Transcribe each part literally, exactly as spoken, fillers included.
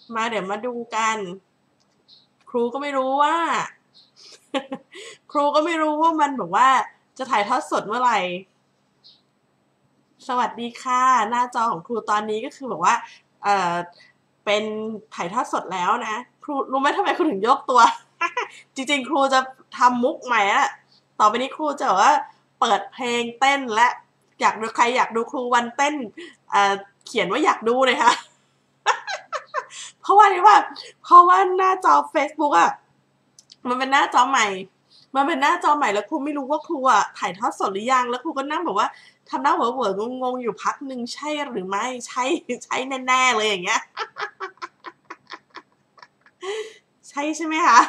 มาเดี๋ยวมาดูกัน ครูก็ไม่รู้ว่า ครูก็ไม่รู้ว่ามันบอกว่าจะถ่ายทอดสดเมื่อไหร่สวัสดีค่ะหน้าจอของครูตอนนี้ก็คือบอกว่าเออเป็นถ่ายทอดสดแล้วนะครูรู้ไหมทำไมครูถึงยกตัว จริงๆครูจะทำมุกใหม่อะต่อไปนี้ครูจะว่าเปิดเพลงเต้นและอยากดูใครอยากดูครูวันเต้นเเขียนว่าอยากดูเลยค่ะ เพราะว่านี่ว่าเพราะว่าหน้าจอ Facebook อ่ะมันเป็นหน้าจอใหม่มันเป็นหน้าจอใหม่แล้วครูไม่รู้ว่าครูอ่ะถ่ายทอดสดหรือยังแล้วครูก็นั่งแบบว่าทำหน้าเหวอเหวงงๆอยู่พักหนึ่งใช่หรือไม่ใช่ใช่แน่ๆเลยอย่างเงี้ยใช่ใช่ไหมคะ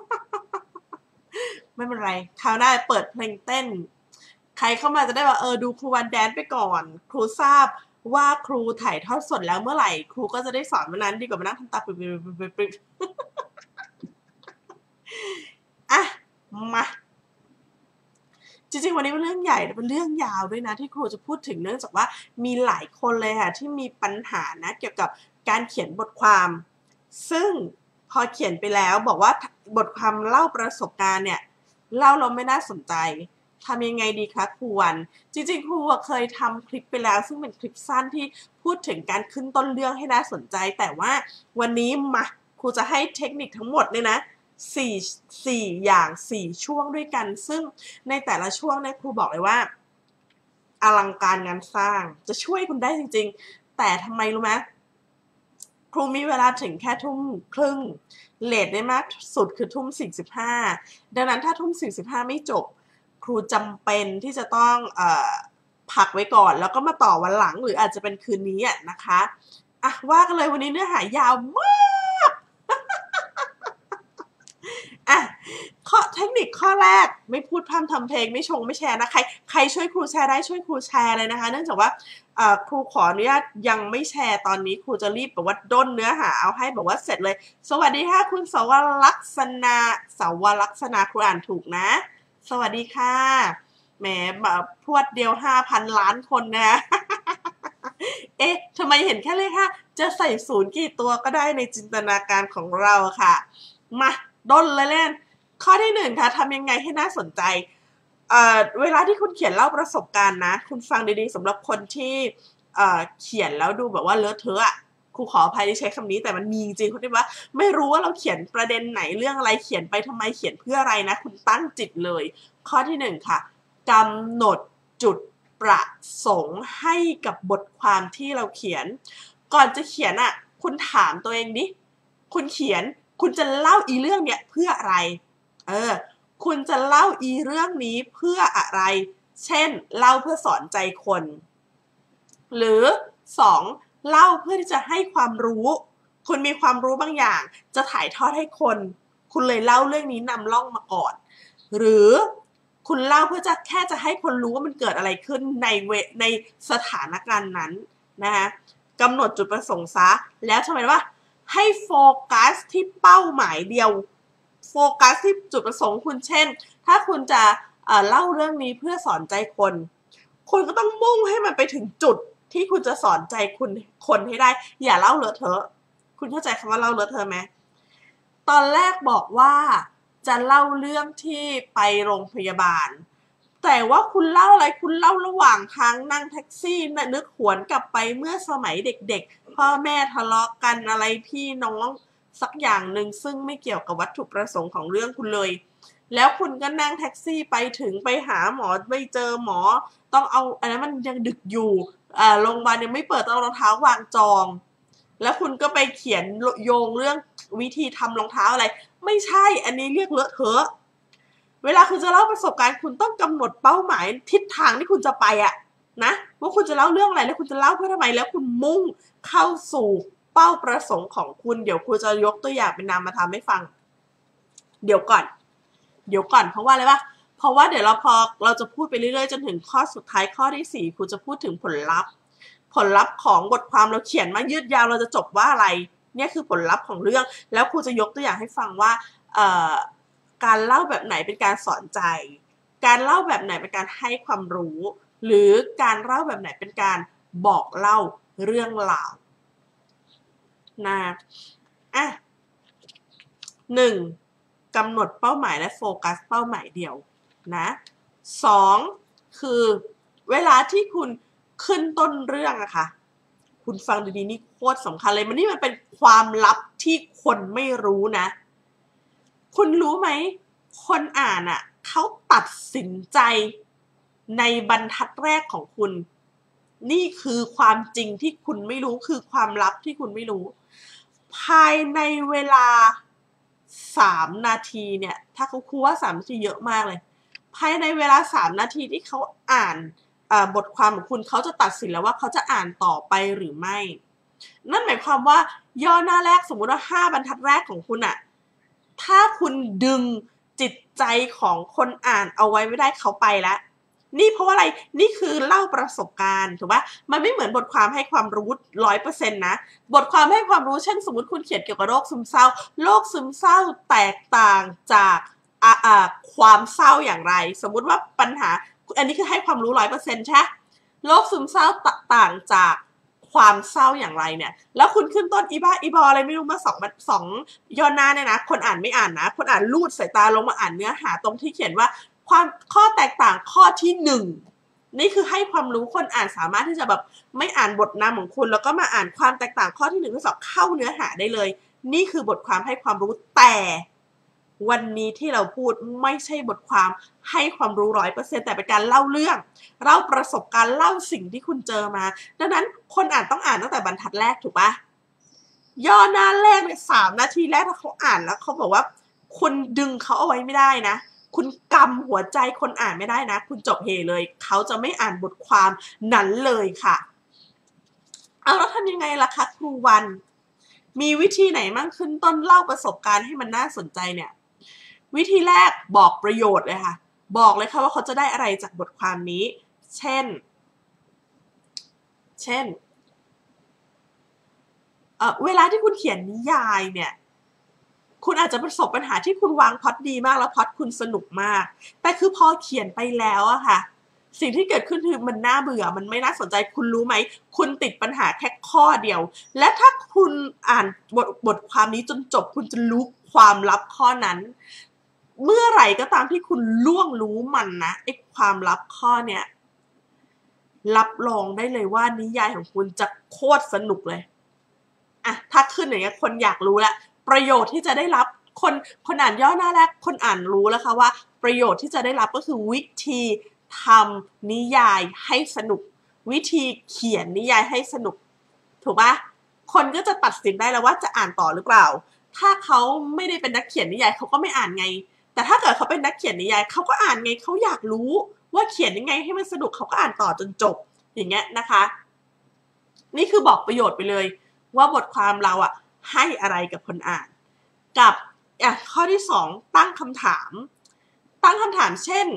ไม่เป็นไรคราวหน้าเปิดเพลงเต้นใครเข้ามาจะได้ว่าเออดูครูวันแดนไปก่อนครูทราบว่าครูถ่ายทอดสดแล้วเมื่อไหร่ครูก็จะได้สอนวันนั้นดีกว่ามานั่งทำตาปริบๆๆอ่ะมาจริงๆวันนี้เป็นเรื่องใหญ่เป็นเรื่องยาวด้วยนะที่ครูจะพูดถึงเนื่องจากว่ามีหลายคนเลยค่ะที่มีปัญหานะเกี่ยวกับการเขียนบทความซึ่งพอเขียนไปแล้วบอกว่าบทความเล่าประสบการณ์เนี่ยเล่าเราไม่น่าสนใจทำยังไงดีคะครูวันจริงๆครูเคยทำคลิปไปแล้วซึ่งเป็นคลิปสั้นที่พูดถึงการขึ้นต้นเรื่องให้น่าสนใจแต่ว่าวันนี้มาครูจะให้เทคนิคทั้งหมดเนี่ยนะสี่สี่อย่างสี่ช่วงด้วยกันซึ่งในแต่ละช่วงเนี่ยครูบอกเลยว่าอลังการงานสร้างจะช่วยคุณได้จริงๆแต่ทำไมรู้ไหมครูมีเวลาถึงแค่ทุ่มครึ่งเลทได้มากสุดคือทุ่มสี่สิบห้าดังนั้นถ้าทุ่มสี่สิบห้าไม่จบครูจำเป็นที่จะต้องเอ่อพักไว้ก่อนแล้วก็มาต่อวันหลังหรืออาจจะเป็นคืนนี้นะคะอ่ะว่ากันเลยวันนี้เนื้อหายาวมากอ่ะข้อเทคนิคข้อแรกไม่พูดพร่ำทำเพลงไม่ชงไม่แชร์นะใครใครช่วยครูแชร์ได้ช่วยครูแชร์เลยนะคะเนื่องจากว่าครูขออนุญาตยังไม่แชร์ตอนนี้ครูจะรีบแบบว่าด้นเนื้อหาเอาให้แบบว่าเสร็จเลยสวัสดีค่ะคุณสวรักษณาสวรักษณาครูอ่านถูกนะสวัสดีค่ะแหมแบบพรวดเดียวห้าพันล้านคนนะเอ๊ะทำไมเห็นแค่เลขห้าจะใส่ศูนย์กี่ตัวก็ได้ในจินตนาการของเราค่ะมาด้นเลยเล่นข้อที่หนึ่งค่ะทำยังไงให้น่าสนใจเอ่อเวลาที่คุณเขียนเล่าประสบการณ์นะคุณฟังดีๆสำหรับคนที่เอ่อเขียนแล้วดูแบบว่าเลอะเทอะอะครูขออภัยที่ใช้คำนี้แต่มันมีจริงๆคนที่ว่าไม่รู้ว่าเราเขียนประเด็นไหนเรื่องอะไรเขียนไปทำไมเขียนเพื่ออะไรนะคุณตั้งจิตเลยข้อที่หนึ่งค่ะกำหนดจุดประสงค์ให้กับบทความที่เราเขียนก่อนจะเขียนอ่ะคุณถามตัวเองดิคุณเขียนคุณจะเล่าอีเรื่องเนี้ยเพื่ออะไรเออคุณจะเล่าอีเรื่องนี้เพื่ออะไรเช่นเล่าเพื่อสอนใจคนหรือสองเล่าเพื่อที่จะให้ความรู้คุณมีความรู้บางอย่างจะถ่ายทอดให้คนคุณเลยเล่าเรื่องนี้นำล่องมาก่อนหรือคุณเล่าเพื่อจะแค่จะให้คนรู้ว่ามันเกิดอะไรขึ้นในเวในสถานการณ์นั้นนะคะกำหนดจุดประสงค์ซะแล้วทำไมว่าให้โฟกัสที่เป้าหมายเดียวโฟกัสที่จุดประสงค์คุณเช่นถ้าคุณจะเอ่อเล่าเรื่องนี้เพื่อสอนใจคนคุณก็ต้องมุ่งให้มันไปถึงจุดที่คุณจะสอนใจคุณคนให้ได้อย่าเล่าเลอะเทอะคุณเข้าใจคำว่าเล่าเลอะเทอะไหมตอนแรกบอกว่าจะเล่าเรื่องที่ไปโรงพยาบาลแต่ว่าคุณเล่าอะไรคุณเล่าระหว่างทางนั่งแท็กซี่นึกหวนกลับไปเมื่อสมัยเด็กๆพ่อแม่ทะเลาะกันอะไรพี่น้องสักอย่างหนึ่งซึ่งไม่เกี่ยวกับวัตถุประสงค์ของเรื่องคุณเลยแล้วคุณก็นั่งแท็กซี่ไปถึงไปหาหมอไม่เจอหมอต้องเอาอันนั้นมันยังดึกอยู่อ่าโรงพยาบาลยังไม่เปิดต้องเอารองเท้าวางจองแล้วคุณก็ไปเขียนโยงเรื่องวิธีทำรองเท้าอะไรไม่ใช่อันนี้เรียกเลอะเทอะเวลาคุณจะเล่าประสบการณ์คุณต้องกำหนดเป้าหมายทิศทางที่คุณจะไปอะนะว่าคุณจะเล่าเรื่องอะไรแล้วคุณจะเล่าเพื่อทำไมแล้วคุณมุ่งเข้าสู่เป้าประสงค์ของคุณเดี๋ยวครูจะยกตัวอย่างเป็นนามธรรมให้ฟังเดี๋ยวก่อนเดี๋ยวก่อนเพราะว่าอะไรวะเพราะว่าเดี๋ยวเราพอเราจะพูดไปเรื่อยๆจนถึงข้อสุดท้ายข้อที่สี่ครูจะพูดถึงผลลัพธ์ผลลัพธ์ของบทความเราเขียนมายืดยาวเราจะจบว่าอะไรเนี่ยคือผลลัพธ์ของเรื่องแล้วครูจะยกตัวอย่างให้ฟังว่าเอ่อการเล่าแบบไหนเป็นการสอนใจการเล่าแบบไหนเป็นการให้ความรู้หรือการเล่าแบบไหนเป็นการบอกเล่าเรื่องราวนะอ่ะหนึ่งกำหนดเป้าหมายและโฟกัสเป้าหมายเดียวนะสองคือเวลาที่คุณขึ้นต้นเรื่องอะค่ะคุณฟังดีๆนี่โคตรสำคัญเลยมันนี่มันเป็นความลับที่คนไม่รู้นะคุณรู้ไหมคนอ่านอะเขาตัดสินใจในบรรทัดแรกของคุณนี่คือความจริงที่คุณไม่รู้คือความลับที่คุณไม่รู้ภายในเวลาสามนาทีเนี่ยถ้าเขาคูว่าสามนาทีเยอะมากเลยภายในเวลาสามนาทีที่เขาอ่านบทความของคุณเขาจะตัดสินแล้วว่าเขาจะอ่านต่อไปหรือไม่นั่นหมายความว่าย่อหน้าแรกสมมุติว่าห้าบรรทัดแรกของคุณอะถ้าคุณดึงจิตใจของคนอ่านเอาไว้ไม่ได้เขาไปแล้วนี่เพราะว่าอะไรนี่คือเล่าประสบการณ์ถูกปะมันไม่เหมือนบทความให้ความรู้ร้อยเปอร์เซ็นต์นะบทความให้ความรู้เช่นสมมติคุณเขียนเกี่ยวกับโรคซึมเศร้าโรคซึมเศร้าแตกต่างจากอ่าอ่าความเศร้าอย่างไรสมมุติว่าปัญหาอันนี้คือให้ความรู้ร้อยเปอร์เซ็นต์ใช่โรคซึมเศร้าต่างจากความเศร้าอย่างไรเนี่ยแล้วคุณขึ้นต้นอีบ้าอีบออะไรไม่รู้มาสองสองย่อหน้าเนี่ยนะคนอ่านไม่อ่านนะคนอ่านลูดสายตาลงมาอ่านเนื้อหาตรงที่เขียนว่าความข้อแตกต่างข้อที่หนึ่งนี่คือให้ความรู้คนอ่านสามารถที่จะแบบไม่อ่านบทนำของคุณแล้วก็มาอ่านความแตกต่างข้อที่หนึ่งข้อสองเข้าเนื้อหาได้เลยนี่คือบทความให้ความรู้แต่วันนี้ที่เราพูดไม่ใช่บทความให้ความรู้ร้อยเปอร์เซ็นต์แต่เป็นการเล่าเรื่องเล่าประสบการณ์เล่าสิ่งที่คุณเจอมาดังนั้นคนอ่านต้องอ่านตั้งแต่บรรทัดแรกถูกปะย่อหน้าแรกในสามนาทีแรกถ้าเขาอ่านแล้วเขาบอกว่าคุณดึงเขาเอาไว้ไม่ได้นะคุณกำหัวใจคนอ่านไม่ได้นะคุณจบเฮเลยเขาจะไม่อ่านบทความนั้นเลยค่ะเอาแล้วทำยังไงล่ะคะครูวันมีวิธีไหนมั่งขึ้นต้นเล่าประสบการณ์ให้มันน่าสนใจเนี่ยวิธีแรกบอกประโยชน์เลยค่ะบอกเลยค่ะว่าเขาจะได้อะไรจากบทความนี้เช่นเช่นเอ่อเวลาที่คุณเขียนนิยายเนี่ยคุณอาจจะประสบปัญหาที่คุณวางพล็อตดีมากแล้วพล็อตคุณสนุกมากแต่คือพอเขียนไปแล้วอะค่ะสิ่งที่เกิดขึ้นคือมันน่าเบื่อมันไม่น่าสนใจคุณรู้ไหมคุณติดปัญหาแค่ข้อเดียวและถ้าคุณอ่านบทบทความนี้จนจบคุณจะรู้ความลับข้อนั้นเมื่อไหร่ก็ตามที่คุณล่วงรู้มันนะไอ้ความลับข้อเนี้ยรับรองได้เลยว่านิยายของคุณจะโคตรสนุกเลยอะถ้าขึ้นอย่างเงี้ยคนอยากรู้ละประโยชน์ที่จะได้รับคนคนอ่านย่อหน้าแรกคนอ่านรู้แล้วค่ะว่าประโยชน์ที่จะได้รับก็คือวิธีทำนิยายให้สนุกวิธีเขียนนิยายให้สนุกถูกปะคนก็จะตัดสินได้แล้วว่าจะอ่านต่อหรือเปล่าถ้าเขาไม่ได้เป็นนักเขียนนิยายเขาก็ไม่อ่านไงแต่ถ้าเกิดเขาเป็นนักเขียนนิยายเขาก็อ่านไงเขาอยากรู้ว่าเขียนยังไงให้มันสนุกเขาก็อ่านต่อจนจบอย่างเงี้ยนะคะนี่คือบอกประโยชน์ไปเลยว่าบทความเราอ่ะให้อะไรกับคนอ่านกับอ่ะข้อที่สองตั้งคำถามตั้งคำถามเช่น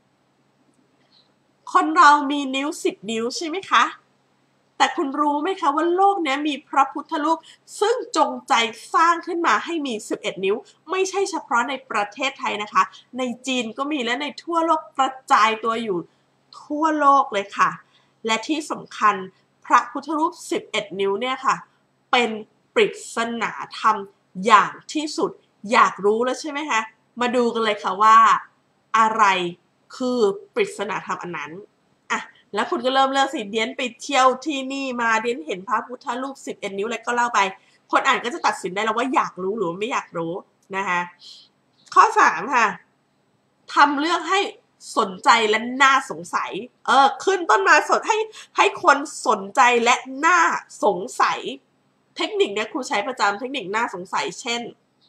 คนเรามีนิ้วสิบนิ้วใช่ไหมคะแต่คุณรู้ไหมคะว่าโลกนี้มีพระพุทธรูปซึ่งจงใจสร้างขึ้นมาให้มีสิบเอ็ดนิ้วไม่ใช่เฉพาะในประเทศไทยนะคะในจีนก็มีและในทั่วโลกกระจายตัวอยู่ทั่วโลกเลยค่ะและที่สำคัญพระพุทธรูปสิบเอ็ดนิ้วเนี่ยค่ะเป็นปริศนาธรรมอย่างที่สุดอยากรู้แล้วใช่ไหมคะมาดูกันเลยค่ะว่าอะไรคือปริศนาธรรมอันนั้นอ่ะแล้วคุณก็เริ่มเลือกสิเดียนไปเที่ยวที่นี่มาเดียนเห็นพระพุทธรูปสิบเอ็ดนิ้วอะไรก็เล่าไปคนอ่านก็จะตัดสินได้แล้วว่าอยากรู้หรือไม่อยากรู้นะคะข้อสามค่ะทำเรื่องให้สนใจและน่าสงสัยเออขึ้นต้นมาสดให้ให้คนสนใจและน่าสงสัยเทคนิคเนี้ยครูใช้ประจำเทคนิคน่าสงสัยเช่น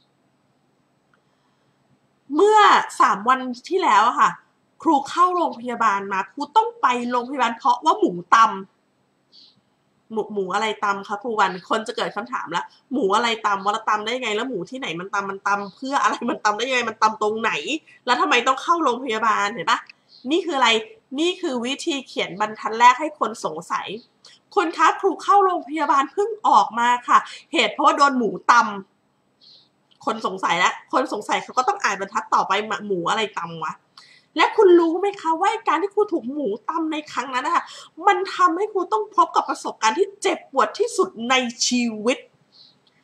เมื่อสามวันที่แล้วค่ะครูเข้าโรงพยาบาลมาครูต้องไปโรงพยาบาลเพราะว่าหมูตำหมูหมูอะไรตำคะครูวันคนจะเกิดคำถามแล้วหมูอะไรตำว่าตำได้ยังไงแล้วหมูที่ไหนมันตำมันตำเพื่ออะไรมันตำได้ยังไงมันตำตรงไหนแล้วทำไมต้องเข้าโรงพยาบาลเห็นปะนี่คืออะไรนี่คือวิธีเขียนบรรทัดแรกให้คนสงสัยคนคะครูเข้าโรงพยาบาลเพิ่งออกมาค่ะเหตุเพราะว่าโดนหมูตำคนสงสัยแล้วคนสงสัยเขาก็ต้องอ่านบรรทัดต่อไปหมูอะไรตำวะและคุณรู้ไหมคะว่าการที่ครูถูกหมูตำในครั้งนั้นนะคะมันทำให้ครูต้องพบกับประสบการณ์ที่เจ็บปวดที่สุดในชีวิต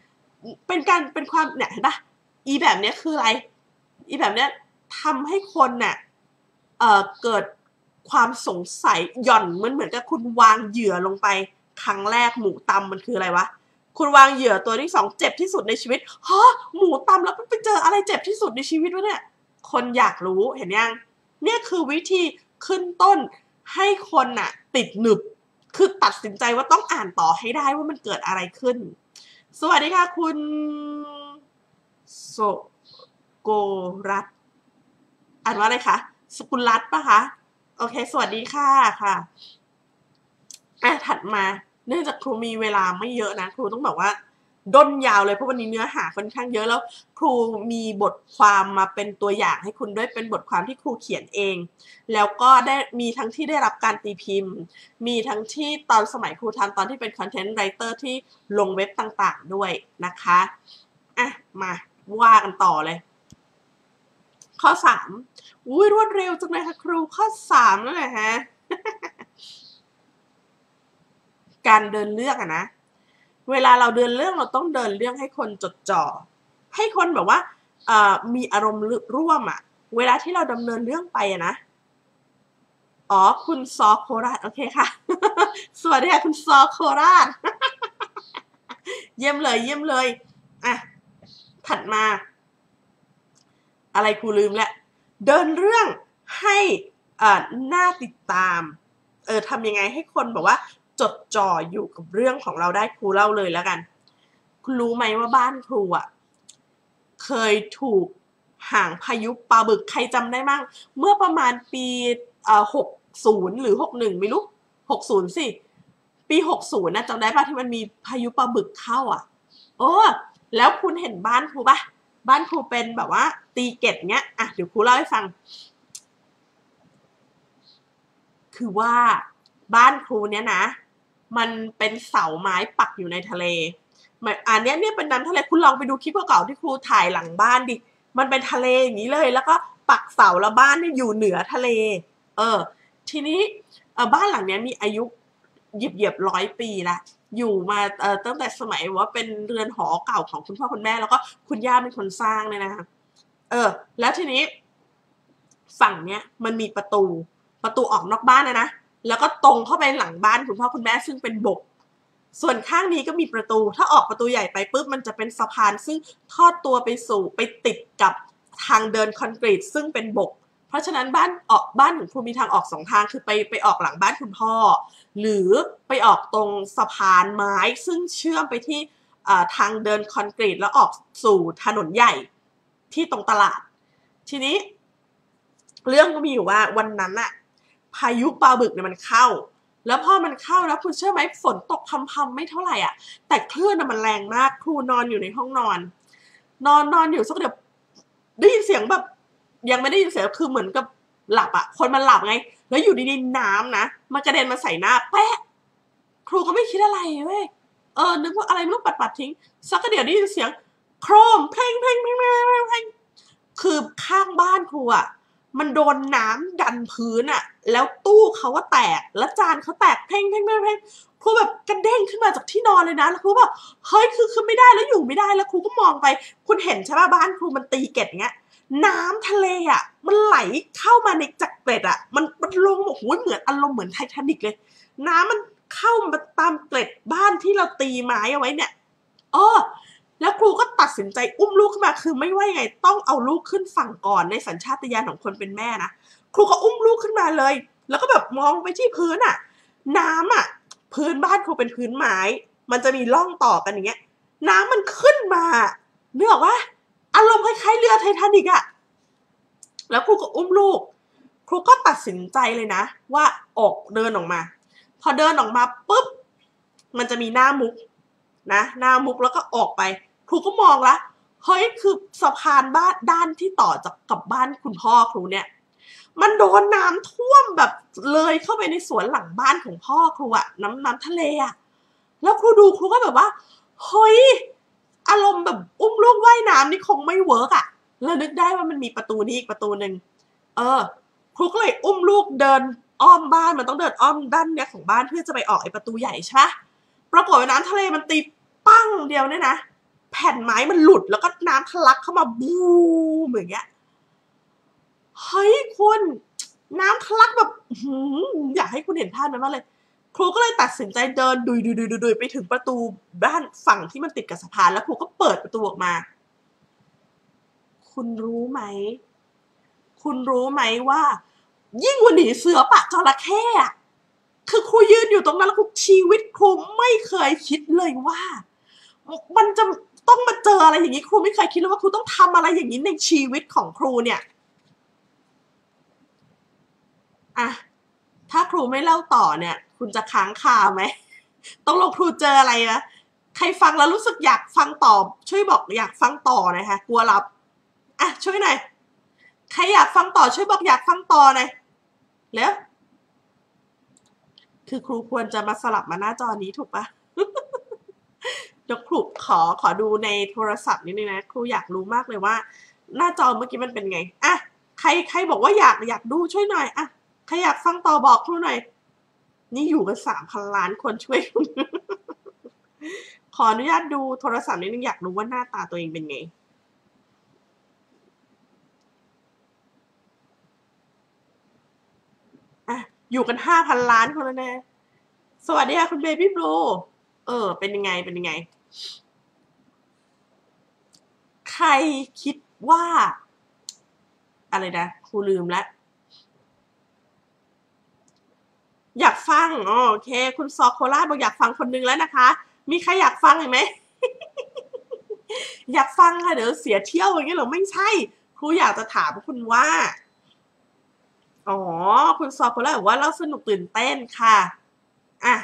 เป็นการเป็นความเนี่ยเห็นปะอีแบบเนี้ยคืออะไรอีแบบเนี้ยทำให้คนเนี่ยเอ่อเกิดความสงสัยหย่อนเหมือนเหมือนกับคุณวางเหยื่อลงไปครั้งแรกหมูตำมันคืออะไรวะคุณวางเหยื่อตัวที่สองเจ็บที่สุดในชีวิตฮะหมูตำแล้วไปเจออะไรเจ็บที่สุดในชีวิตวะเนี่ยคนอยากรู้เห็นยังเนี่ยคือวิธีขึ้นต้นให้คนน่ะติดหนึบคือตัดสินใจว่าต้องอ่านต่อให้ได้ว่ามันเกิดอะไรขึ้นสวัสดีค่ะคุณโสโกรัตอ่านว่าอะไรคะสกุลรัตปะคะโอเคสวัสดีค่ะค่ะอ่ะถัดมาเนื่องจากครูมีเวลาไม่เยอะนะครูต้องบอกว่าด้นยาวเลยเพราะวันนี้เนื้อหาค่อนข้างเยอะแล้วครูมีบทความมาเป็นตัวอย่างให้คุณด้วยเป็นบทความที่ครูเขียนเองแล้วก็ได้มีทั้งที่ได้รับการตีพิมพ์มีทั้งที่ตอนสมัยครูทำตอนที่เป็นคอนเทนต์ไรเตอร์ที่ลงเว็บต่างๆด้วยนะคะอ่ะมาว่ากันต่อเลยข้อสามอุ้ยรวดเร็วจังเลยค่ะครูข้อสามแล้วแหละฮะ การเดินเรื่องอะนะเวลาเราเดินเรื่องเราต้องเดินเรื่องให้คนจดจ่อให้คนแบบว่ามีอารมณ์ร่วมอะเวลาที่เราดำเนินเรื่องไปอะนะอ๋อคุณซอโคราชโอเคค่ะ สวัสดีค่ะคุณซอโคราช เยี่ยมเลยเยี่ยมเลยอ่ะถัดมาอะไรครูลืมแหละเดินเรื่องให้อ่าน่าติดตามเออทำยังไงให้คนแบบว่าจดจ่ออยู่กับเรื่องของเราได้ครูเล่าเลยแล้วกันคุณรู้ไหมว่าบ้านครูอ่ะเคยถูกหางพายุปลาบึกใครจำได้มั่งเมื่อประมาณปีเอ่อหกศูนย์หรือหกหนึ่งไม่รู้หกศูนย์สิปีหกศูนย์นะจำได้ป่ะที่มันมีพายุปลาบึกเข้าอ่ะโอ้แล้วคุณเห็นบ้านครูป่ะบ้านครูเป็นแบบว่าตีเกตเงี้ยอ่ะเดี๋ยวครูเล่าให้ฟังคือว่าบ้านครูเนี้ยนะมันเป็นเสาไม้ปักอยู่ในทะเลอันนี้เนี่ยเป็นน้ำทะเลคุณลองไปดูคลิปเก่าๆที่ครูถ่ายหลังบ้านดิมันเป็นทะเลอย่างนี้เลยแล้วก็ปักเสาแล้วบ้านเนี่ยอยู่เหนือทะเลเออทีนี้เออบ้านหลังนี้มีอายุเหยียบเหยียบร้อยปีละอยู่มาเอ่อตั้งแต่สมัยว่าเป็นเรือนหอเก่าของคุณพ่อคุณแม่แล้วก็คุณย่าเป็นคนสร้างเลยนะคะเออแล้วทีนี้ฝั่งเนี้ยมันมีประตูประตูออกนอกบ้านนะนะแล้วก็ตรงเข้าไปหลังบ้านคุณพ่อคุณแม่ซึ่งเป็นบกส่วนข้างนี้ก็มีประตูถ้าออกประตูใหญ่ไปปุ๊บมันจะเป็นสะพานซึ่งทอดตัวไปสู่ไปติดกับทางเดินคอนกรีตซึ่งเป็นบกเพราะฉะนั้นบ้านออกบ้านของครูมีทางออกสองทางคือไปไปออกหลังบ้านคุณพ่อหรือไปออกตรงสะพานไม้ซึ่งเชื่อมไปที่ทางเดินคอนกรีตแล้วออกสู่ถนนใหญ่ที่ตรงตลาดทีนี้เรื่องก็มีอยู่ว่าวันนั้นอะพายุปลาบึกเนี่ยมันเข้าแล้วพอมันเข้าแล้วคุณเชื่อไหมฝนตกพำๆไม่เท่าไหร่อ่ะแต่คลื่นมันแรงมากครูนอนอยู่ในห้องนอนนอนนอนอยู่สักเดี๋ยวได้ยินเสียงแบบยังไม่ได้ยินเสียงคือเหมือนกับหลับอ่ะคนมันหลับไงแล้วอยู่ดีๆน้ำนะมันกระเด็นมาใส่หน้าแป๊ะครูก็ไม่คิดอะไรเว้ยเออนึกว่าอะไรไม่รู้ปัดๆทิ้งสักเดี๋ยวได้ยินเสียงโครมเพลงเพลงเพลงเพลงเพลงคือข้างบ้านครูอ่ะมันโดนน้ำดันพื้นอะแล้วตู้เขาว่าแตกแล้วจานเขาแตกเพ่งเพ่งเพ่งเพ่งครูแบบกระเด้งขึ้นมาจากที่นอนเลยนะแล้วครูแบบเฮ้ยคือคือไม่ได้แล้วอยู่ไม่ได้แล้วครูก็มองไปคุณเห็นใช่ป่ะบ้านครูมันตีเกล็ดเงี้ยน้ำทะเลอะมันไหลเข้ามาในจากเกล็ดอะมันมันลงโอ้โหเหมือนอารมณ์เหมือนไททานิคเลยน้ำมันเข้ามาตามเกล็ดบ้านที่เราตีไม้เอาไว้เนี่ยเออแล้วครูก็ตัดสินใจอุ้มลูกขึ้นมาคือไม่ว่ายังไงต้องเอาลูกขึ้นฝั่งก่อนในสัญชาตญาณของคนเป็นแม่นะครูก็อุ้มลูกขึ้นมาเลยแล้วก็แบบมองไปที่พื้นอ่ะน้ำอ่ะพื้นบ้านครูเป็นพื้นไม้มันจะมีร่องต่อกันอย่างเงี้ยน้ำมันขึ้นมาเนื้อว่าอารมณ์คล้ายๆเรือไททานิกอ่ะแล้วครูก็อุ้มลูกครูก็ตัดสินใจเลยนะว่าออกเดินออกมาพอเดินออกมาปุ๊บมันจะมีหน้ามุกนะหน้ามุกแล้วก็ออกไปครูก็มองละเฮ้ยคือสะพานบ้านด้านที่ต่อจากกับบ้านคุณพ่อครูเนี่ยมันโดนน้ำท่วมแบบเลยเข้าไปในสวนหลังบ้านของพ่อครูอะน้ำน้ำทะเลอะแล้วครูดูครูก็แบบว่าเฮ้ยอารมณ์แบบอุ้มลูกว่ายน้ำนี่คงไม่เวิร์กอะแล้วนึกได้ว่ามันมีประตูนี้อีกประตูหนึ่งเออครูก็เลยอุ้มลูกเดินอ้อมบ้านมันต้องเดินอ้อมด้านเนี้ยของบ้านเพื่อจะไปออกไอ้ประตูใหญ่ใช่ปะปรากฏว่าน้ำทะเลมันตีปั้งเดียวเนี่ยนะแผ่นไม้มันหลุดแล้วก็น้ำทะลักเข้ามาบูมอย่างเงี้ยเฮ้ยคุณน้ำทะลักแบบอยากให้คุณเห็นภาพนั้นมากเลยครูก็เลยตัดสินใจเดินดุยดุยดุยดุยไปถึงประตูบ้านฝั่งที่มันติดกับสะพานแล้วครูก็เปิดประตูออกมาคุณรู้ไหมคุณรู้ไหมว่ายิ่งกว่าหนีเสือปะจระเข้อะคือครูยืนอยู่ตรงนั้นแล้วครูชีวิตครูไม่เคยคิดเลยว่ามันจะต้องมาเจออะไรอย่างนี้ครูไม่เคยคิดเลยว่าครูต้องทำอะไรอย่างนี้ในชีวิตของครูเนี่ยอะถ้าครูไม่เล่าต่อเนี่ยคุณจะค้างคาไหมต้องลงครูเจออะไรนะใครฟังแล้วรู้สึกอยากฟังต่อช่วยบอกอยากฟังต่อหน่อยค่ะกลัวรับอ่ะช่วยหน่อยใครอยากฟังต่อช่วยบอกอยากฟังต่อหน่อยแล้วคือครูควรจะมาสลับมาหน้าจอนี้ถูกปะยกครูขอขอดูในโทรศัพท์นิดนึงนะครูอยากรู้มากเลยว่าหน้าจอเมื่อกี้มันเป็นไงอ่ะใครใครบอกว่าอยากอยากดูช่วยหน่อยอ่ะใครอยากฟังต่อบอกครูหน่อยนี่อยู่กันสามพันล้านคนช่วย ขออนุญาตดูโทรศัพท์นิดนึงอยากรู้ว่าหน้าตาตัวเองเป็นไงอ่ะอยู่กันห้าพันล้านคนแล้วนะสวัสดีค่ะคุณเบบี้บลูเออเป็นยังไงเป็นยังไงใครคิดว่าอะไรนะครูลืมแล้วอยากฟังอ๋อโอเคคุณซอโคราชบอกอยากฟังคนนึงแล้วนะคะมีใครอยากฟังอีกไหม อยากฟังค่ะเดี๋ยวเสียเที่ยวอย่างเงี้ยหรอไม่ใช่ครูอยากจะถามคุณว่าอ๋อคุณซอโคราชบอกว่าเล่าสนุกตื่นเต้นค่ะอ่ะ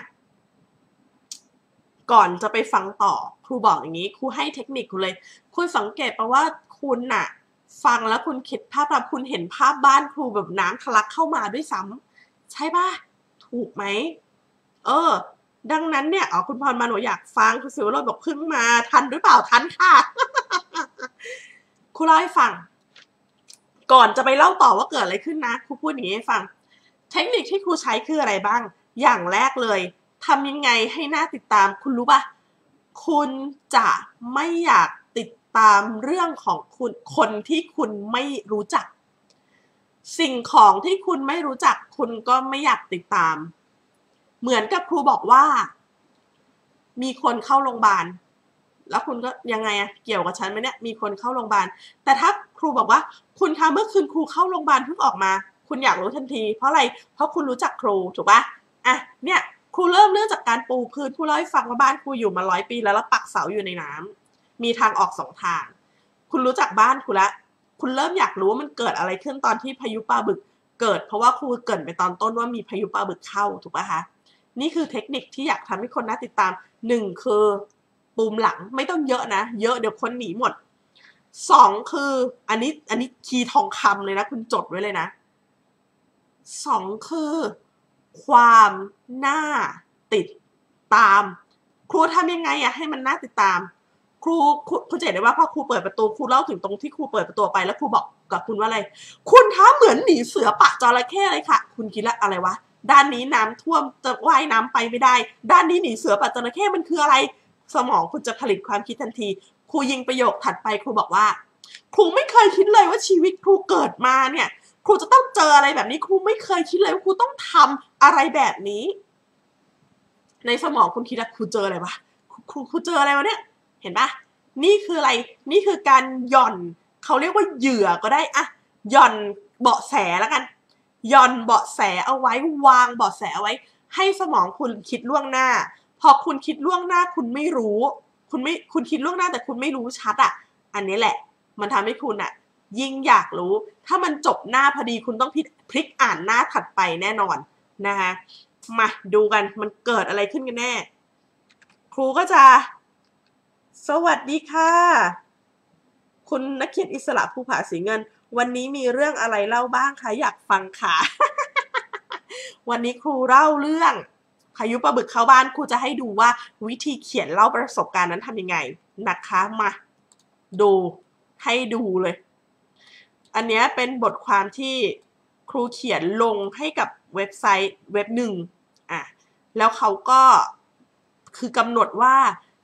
ก่อนจะไปฟังต่อครูบอกอย่างนี้ครูให้เทคนิคคุณเลยคุณสังเกตปะว่าคุณน่ะฟังแล้วคุณคิดภาพแบบคุณเห็นภาพบ้านครูแบบน้ำทะลักเข้ามาด้วยซ้ำใช่ป่ะถูกไหมเออดังนั้นเนี่ยอ๋อคุณพรมาหนูอยากฟังคุณสิวโรจน์บอกเพิ่งมาทันหรือเปล่าทันค่ะ ครูเล่าให้ฟังก่อนจะไปเล่าต่อว่าเกิดอะไรขึ้นนะครูพูดอย่างนี้ให้ฟังเทคนิคที่ครูใช้คืออะไรบ้างอย่างแรกเลยทำยังไงให้น่าติดตามคุณรู้ป่ะคุณจะไม่อยากติดตามเรื่องของคุณคนที่คุณไม่รู้จักสิ่งของที่คุณไม่รู้จักคุณก็ไม่อยากติดตามเหมือนกับครูบอกว่ามีคนเข้าโรงพยาบาลแล้วคุณก็ยังไงอะเกี่ยวกับฉันไหมเนี่ยมีคนเข้าโรงพยาบาลแต่ถ้าครูบอกว่าคุณคะเมื่อคืนครูเข้าโรงพยาบาลเพิ่งออกมาคุณอยากรู้ทันทีเพราะอะไรเพราะคุณรู้จักครูถูกปะอ่ะเนี่ยครูเริ่มเรื่องจากการปูพื้นครูเล่าให้ฟังว่าบ้านครูอยู่มาร้อยปีแล้วแล้วปักเสาอยู่ในน้ำมีทางออกสองทางคุณรู้จักบ้านคุณละคุณเริ่มอยากรู้ว่ามันเกิดอะไรขึ้นตอนที่พายุปลาบึกเกิดเพราะว่าครูเกริ่นไปตอนต้นว่ามีพายุปลาบึกเข้าถูกปะคะนี่คือเทคนิคที่อยากทำให้คนน่าติดตามหนึ่งคือปูมหลังไม่ต้องเยอะนะเยอะเดี๋ยวคนหนีหมดสองคืออันนี้อันนี้คีย์ทองคำเลยนะคุณจดไว้เลยนะสองคือความน่าติดตามครูทำยังไงอะให้มันน่าติดตามครูคุณเห็นได้ว่าพอครูเปิดประตูครูเล่าถึงตรงที่ครูเปิดประตูไปแล้วครูบอกกับคุณว่าอะไรคุณท้าเหมือนหนีเสือปะจระเข้เลยค่ะคุณคิดละอะไรวะด้านนี้น้ำท่วมจะว่ายน้ำไปไม่ได้ด้านนี้หนีเสือปะจระเข้มันคืออะไรสมองคุณจะผลิตความคิดทันทีครูยิงประโยคถัดไปครูบอกว่าครูไม่เคยคิดเลยว่าชีวิตครูเกิดมาเนี่ยครูจะต้องเจออะไรแบบนี้ครูไม่เคยคิดเลยว่าครูต้องทำอะไรแบบนี้ในสมองคุณคิดว่าครูเจออะไรวะครูครูเจออะไรวะเนี่ยเห็นปะนี่คืออะไรนี่คือการหย่อนเขาเรียกว่าเหยื่อก็ได้อะหย่อนเบาะแสแล้วกันหย่อนเบาะแสเอาไว้วางเบาะแสเอาไว้ให้สมองคุณคิดล่วงหน้าพอคุณคิดล่วงหน้าคุณไม่รู้คุณไม่คุณคิดล่วงหน้าแต่คุณไม่รู้ชัดอ่ะอันนี้แหละมันทำให้คุณอ่ะยิ่งอยากรู้ถ้ามันจบหน้าพอดีคุณต้องพลิกอ่านหน้าถัดไปแน่นอนนะคะมาดูกันมันเกิดอะไรขึ้นกันแน่ครูก็จะสวัสดีค่ะคุณนักเขียนอิสระภูผาสีเงินวันนี้มีเรื่องอะไรเล่าบ้างคะอยากฟังค่ะ วันนี้ครูเล่าเรื่องพายุปลาบึกเข้าบ้านครูจะให้ดูว่าวิธีเขียนเล่าประสบการณ์นั้นทำยังไงนะคะมาดูให้ดูเลยอันนี้เป็นบทความที่ครูเขียนลงให้กับเว็บไซต์เว็บหนึ่งอ่ะแล้วเขาก็คือกำหนดว่า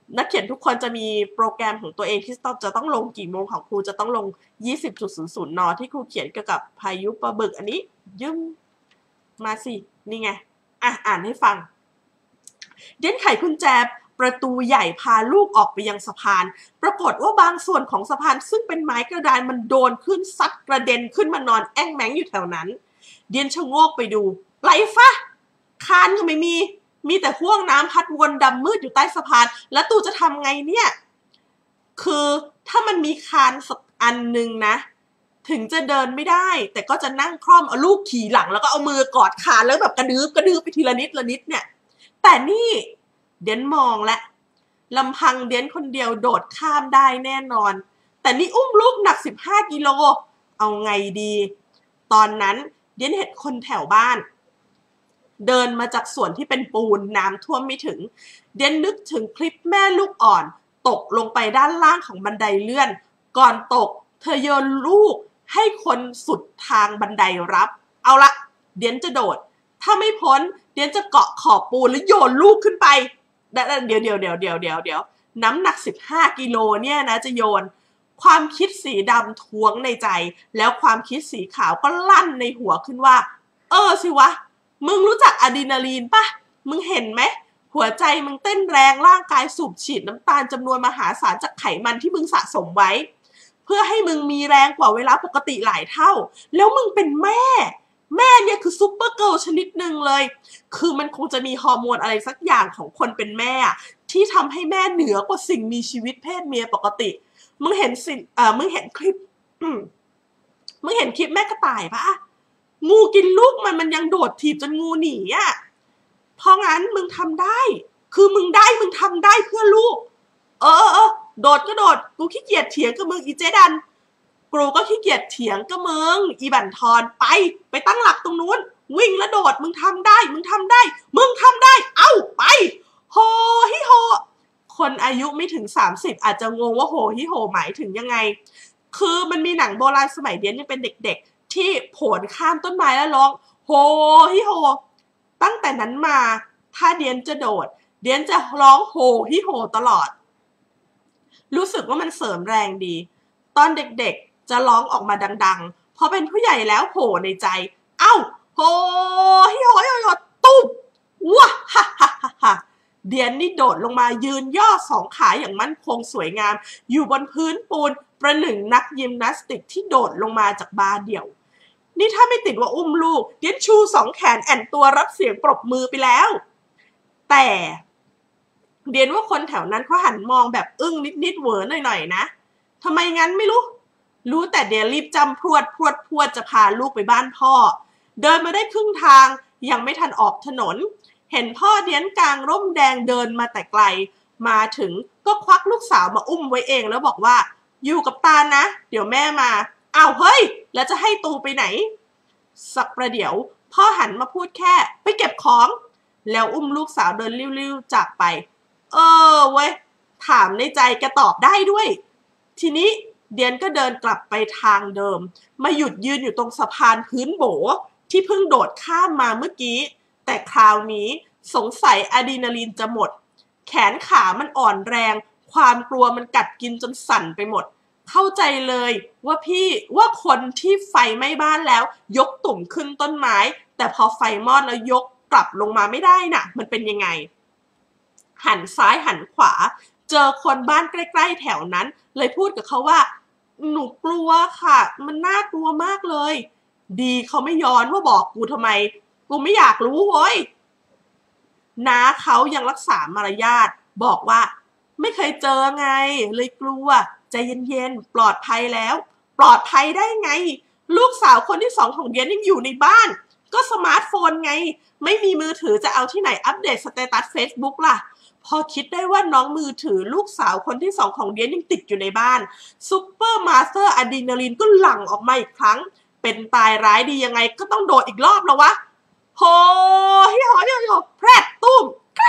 นักเขียนทุกคนจะมีโปรแกรมของตัวเองที่จะต้องลงกี่โมงของครูจะต้องลง ยี่สิบจุดศูนย์ศูนย์ นที่ครูเขียนเกี่ยวกับพายุปลาบึกอันนี้ยึมมาสินี่ไงอ่ะอ่านให้ฟังเดียนไขกุญแจประตูใหญ่พาลูกออกไปยังสะพานปรากฏว่าบางส่วนของสะพานซึ่งเป็นไม้กระดานมันโดนขึ้นซัดกระเด็นขึ้นมานอนแอ่งแมงอยู่แถวนั้นเดียนชะโงกไปดูไรฟะคานก็ไม่มีมีแต่ห่วงน้ำพัดวนดำมืดอยู่ใต้สะพานแล้วตูจะทำไงเนี่ยคือถ้ามันมีคานสักอันหนึ่งนะถึงจะเดินไม่ได้แต่ก็จะนั่งคล่อมเอาลูกขี่หลังแล้วก็เอามือกอดคานแล้วแบบกระดืบกระดืบไปทีละนิดละนิดเนี่ยแต่นี่เดียนมองและลำพังเดียนคนเดียวโดดข้ามได้แน่นอนแต่นี่อุ้มลูกหนักสิบห้ากิโลเอาไงดีตอนนั้นเดียนเห็นคนแถวบ้านเดินมาจากส่วนที่เป็นปูนน้ำท่วมไม่ถึงเดียนนึกถึงคลิปแม่ลูกอ่อนตกลงไปด้านล่างของบันไดเลื่อนก่อนตกเธอโยนลูกให้คนสุดทางบันไดรับเอาละเดียนจะโดดถ้าไม่พ้นเดียนจะเกาะขอบปูนแล้วโยนลูกขึ้นไปเดี๋ยวเดี๋ยวเดี๋ยวเดี๋ยวเดี๋ยวเดี๋ยวน้ำหนักสิบห้ากิโลเนี่ยนะจะโยนความคิดสีดำท้วงในใจแล้วความคิดสีขาวก็ลั่นในหัวขึ้นว่าเออสิวะมึงรู้จักอะดรีนาลีนปะมึงเห็นไหมหัวใจมึงเต้นแรงร่างกายสูบฉีดน้ำตาลจำนวนมหาศาลจากไขมันที่มึงสะสมไว้เพื่อให้มึงมีแรงกว่าเวลาปกติหลายเท่าแล้วมึงเป็นแม่แม่เนี่ยคือซุปเปอร์เกิร์ลชนิดหนึ่งเลยคือมันคงจะมีฮอร์โมนอะไรสักอย่างของคนเป็นแม่ที่ทำให้แม่เหนือกว่าสิ่งมีชีวิตเพศเมียปกติมึงเห็นสิ่งเอ่อมึงเห็นคลิปมึงเห็นคลิปแม่กระต่ายปะงูกินลูกมันมันยังโดดถีบจนงูหนีอ่ะเพราะงั้นมึงทำได้คือมึงได้มึงทำได้เพื่อลูกเออเออโดดก็โดดกูขี้เกียจเถียงกับมึงอีเจดันกูก็ขี้เกียจเถียงกับมึงอีบั่นทอนไปไปตั้งหลักตรงนู้นวิ่งแล้วโดดมึงทำได้มึงทำได้มึงทำได้เอ้าไปโหฮิโฮคนอายุไม่ถึงสามสิบอาจจะงงว่าโหฮิโฮหมายถึงยังไงคือมันมีหนังโบราณสมัยเดียนยังเป็นเด็กๆที่โผล่ข้ามต้นไม้แล้วร้องโหฮิโฮตั้งแต่นั้นมาถ้าเดียนจะโดดเดียนจะร้องโหฮิโฮตลอดรู้สึกว่ามันเสริมแรงดีตอนเด็กๆจะร้องออกมาดังๆพอเป็นผู้ใหญ่แล้วโหในใจเอ้าโหฮิโฮฮิโฮตุ๊บว้าฮ่าฮ่าฮ่าเดียนนี่โดดลงมายืนย่อสองขาอย่างมั่นคงสวยงามอยู่บนพื้นปูนประหนึ่งนักยิมนาสติกที่โดดลงมาจากบาร์เดี่ยวนี่ถ้าไม่ติดว่าอุ้มลูกเดียนชูสองแขนแอนตัวรับเสียงปรบมือไปแล้วแต่เดียนว่าคนแถวนั้นเขาหันมองแบบอึ้งนิดๆเหวอหน่อยๆนะทำไมงั้นไม่รู้รู้แต่เดียนรีบจำพรวดพรวดพรวดจะพาลูกไปบ้านพ่อเดินมาได้ครึ่งทางยังไม่ทันออกถนนเห็นพ่อเดียนกลางร่มแดงเดินมาแต่ไกลมาถึงก็ควักลูกสาวมาอุ้มไว้เองแล้วบอกว่าอยู่กับตานะเดี๋ยวแม่มาอ้าวเฮ้ยแล้วจะให้ตูไปไหนสักประเดี๋ยวพ่อหันมาพูดแค่ไปเก็บของแล้วอุ้มลูกสาวเดินลิ้วๆจากไปเออเว้ยถามในใจแกตอบได้ด้วยทีนี้เดียนก็เดินกลับไปทางเดิมมาหยุดยืนอยู่ตรงสะพานพื้นโบที่เพิ่งโดดข้ามมาเมื่อกี้แต่คราวนี้สงสัยอะดรีนาลีนจะหมดแขนขามันอ่อนแรงความกลัวมันกัดกินจนสั่นไปหมดเข้าใจเลยว่าพี่ว่าคนที่ไฟไหม้บ้านแล้วยกตุ่มขึ้นต้นไม้แต่พอไฟมอดแล้วยกกลับลงมาไม่ได้น่ะมันเป็นยังไงหันซ้ายหันขวาเจอคนบ้านใกล้ๆแถวนั้นเลยพูดกับเขาว่าหนูกลัวค่ะมันน่ากลัวมากเลยดีเขาไม่ย้อนว่าบอกกูทำไมกูไม่อยากรู้เว้ยน้าเขายังรักษามารยาทบอกว่าไม่เคยเจอไงเลยกลัวใจเย็นๆปลอดภัยแล้วปลอดภัยได้ไงลูกสาวคนที่สองของเดียนยังอยู่ในบ้านก็สมาร์ทโฟนไงไม่มีมือถือจะเอาที่ไหนอัปเดตสเตตัส Facebook ล่ะพอคิดได้ว่าน้องมือถือลูกสาวคนที่สองของเดียนยังติดอยู่ในบ้านซุปเปอร์มาสเตอร์อะดรีนาลีนก็หลั่งออกมาอีกครั้งเป็นตายร้ายดียังไงก็ต้องโดดอีกรอบแล้ววะโหฮิโหฮิโหแพรดตุ้ม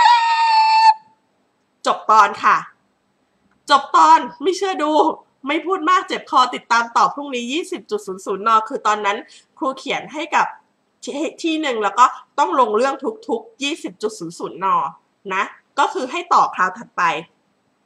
จบตอนค่ะจบตอนไม่เชื่อดูไม่พูดมากเจ็บคอติดตามต่อพรุ่งนี้ ยี่สิบจุดศูนย์ศูนย์ นคือตอนนั้นครูเขียนให้กับที่หนึ่งแล้วก็ต้องลงเรื่องทุกๆ ยี่สิบจุดศูนย์ศูนย์ นนะก็คือให้ต่อคราวถัดไป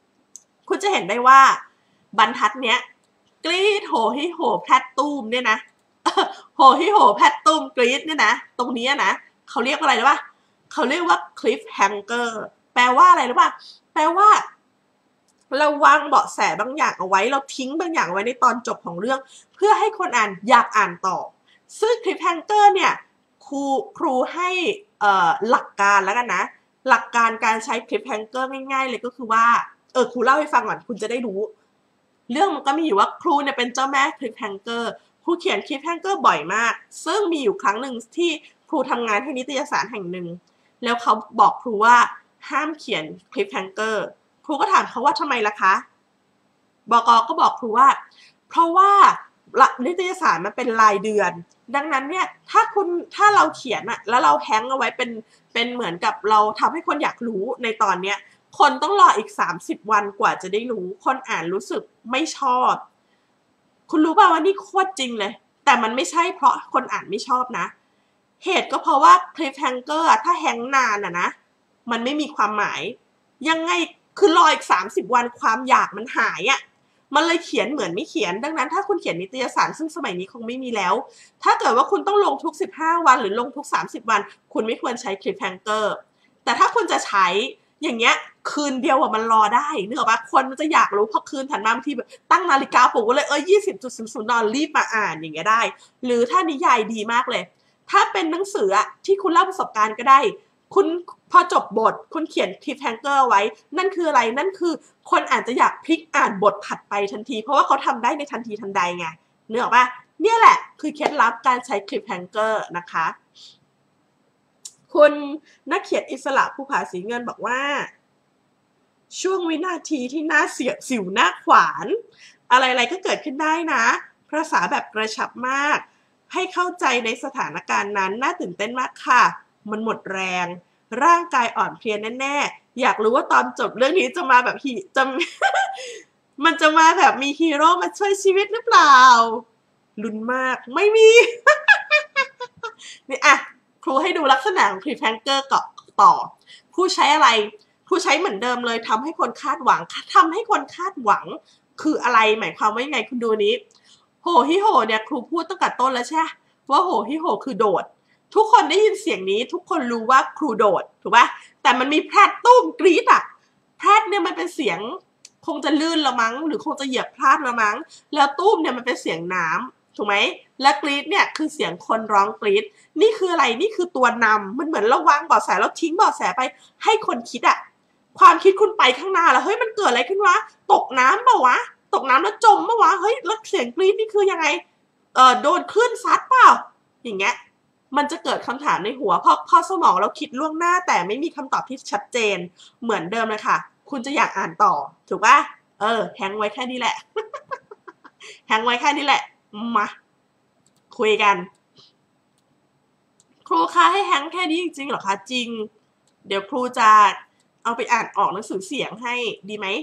คุณจะเห็นได้ว่าบรรทัดเนี้ยกรีดโหฮิโหแพทตูมเนี่ยนะโหฮิโหแพทตูมกรีดเนี่ยนะตรงนี้นะเขาเรียกอะไรหรือเปล่าเขาเรียกว่า cliffhanger แปลว่าอะไรหรือเปล่าแปลว่าเราวางเบาะแสบางอย่างเอาไว้เราทิ้งบางอย่างไว้ในตอนจบของเรื่องเพื่อให้คนอ่านอยากอ่านต่อซึ่ง cliffhanger เนี่ยครูครูให้เอ่อหลักการแล้วกันนะหลักการการใช้ cliffhanger ง่ายๆเลยก็คือว่าเออครูเล่าให้ฟังก่อนคุณจะได้รู้เรื่องมันก็มีอยู่ว่าครูเนี่ยเป็นเจ้าแม่ cliffhanger ครูเขียน cliffhanger บ่อยมากซึ่งมีอยู่ครั้งหนึ่งที่ครูทำงานให้นิตยสารแห่งหนึ่งแล้วเขาบอกครูว่าห้ามเขียน cliffhanger ครูก็ถามเขาว่าทำไมล่ะคะบก.ก็บอกครูว่าเพราะว่านิตยสารมันเป็นรายเดือนดังนั้นเนี่ยถ้าคุณถ้าเราเขียนอะแล้วเราแฮงเอาไว้เป็นเป็นเหมือนกับเราทำให้คนอยากรู้ในตอนเนี้ยคนต้องรออีกสามสิบวันกว่าจะได้รู้คนอ่านรู้สึกไม่ชอบคุณรู้ป่าวว่านี่โคตรจริงเลยแต่มันไม่ใช่เพราะคนอ่านไม่ชอบนะเหตุก็เพราะว่า cliffhanger ถ้าแฮงนานอะนะมันไม่มีความหมายยังไงคือรออีกสามสิบวันความอยากมันหายอะมันเลยเขียนเหมือนไม่เขียนดังนั้นถ้าคุณเขียนนิตยสารซึ่งสมัยนี้คงไม่มีแล้วถ้าเกิดว่าคุณต้องลงทุกสิบห้าวันหรือลงทุกสามสิบวันคุณไม่ควรใช้ cliffhanger แต่ถ้าคุณจะใช้อย่างเงี้ยคืนเดียวอะมันรอได้นึกออกปะคนมันจะอยากรู้พอคืนถัดมาบางทีแบบตั้งนาฬิกาปลุกเลยเออยี่สิบจุดศูนย์ศูนย์นอนรีบมาอ่านอย่างเงี้ยได้หรือถ้านิยายดีมากเลยถ้าเป็นหนังสืออะที่คุณเล่าประสบการณ์ก็ได้คุณพอจบบทคุณเขียน cliffhanger ไว้นั่นคืออะไรนั่นคือคนอาจจะอยากพลิกอ่านบทถัดไปทันทีเพราะว่าเขาทำได้ในทันทีทันใดไงนึกออกปะเนี่ยแหละคือเคล็ดลับการใช้ cliffhanger นะคะคุณนักเขียนอิสระภูผาสีเงินบอกว่าช่วงวินาทีที่หน้าเสียบสิวหน้าขวานอะไรๆก็เกิดขึ้นได้นะภาษาแบบกระชับมากให้เข้าใจในสถานการณ์นั้นน่าตื่นเต้นมากค่ะมันหมดแรงร่างกายอ่อนเพลียแน่ๆอยากรู้ว่าตอนจบเรื่องนี้จะมาแบบฮีจะ มันจะมาแบบมีฮีโร่มาช่วยชีวิตหรือเปล่าลุ้นมากไม่มี นี่อ่ะครูให้ดูลักษณะของ cliffhanger ต่อครูใช้อะไรครูใช้เหมือนเดิมเลยทำให้คนคาดหวังทำให้คนคาดหวังคืออะไรหมายความว่ายังไงคุณดูนี้โหฮิโหเนี่ยครูพูดตั้งแต่ต้นแล้วใช่ไหมว่าโหฮิโหคือโดดทุกคนได้ยินเสียงนี้ทุกคนรู้ว่าครูโดดถูกปะแต่มันมีแพรดตุ้มกรี๊ดอะแพรดเนี่ยมันเป็นเสียงคงจะลื่นละมั้งหรือคงจะเหยียบพลาดละมั้งแล้วตุ้มเนี่ยมันเป็นเสียงน้ำถูกไหมและกรี๊ดเนี่ยคือเสียงคนร้องกรี๊ดนี่คืออะไรนี่คือตัวนำมันเหมือนเราวางเบาะแสแล้วทิ้งเบาะแสไปให้คนคิดอะความคิดคุณไปข้างหน้าแล้วเฮ้ยมันเกิดอะไรขึ้นวะตกน้ำเปล่าวะตกน้ำแล้วจมเปล่าวะเฮ้ยแล้วเสียงกรี๊ดนี่คือยังไงเออโดนคลื่นซัดเปล่าอย่างเงี้ยมันจะเกิดคำถามในหัวพอพอสมองเราคิดล่วงหน้าแต่ไม่มีคำตอบที่ชัดเจนเหมือนเดิมเลยค่ะคุณจะอยากอ่านต่อถูกปะเออแฮงไว้แค่นี้แหละ แฮงไว้แค่นี้แหละมาคุยกันครูคะให้แฮงแค่นี้จริงๆเหรอคะจริงเดี๋ยวครูจะเอาไปอ่านออกหนังสือเสียงให้ดีไหม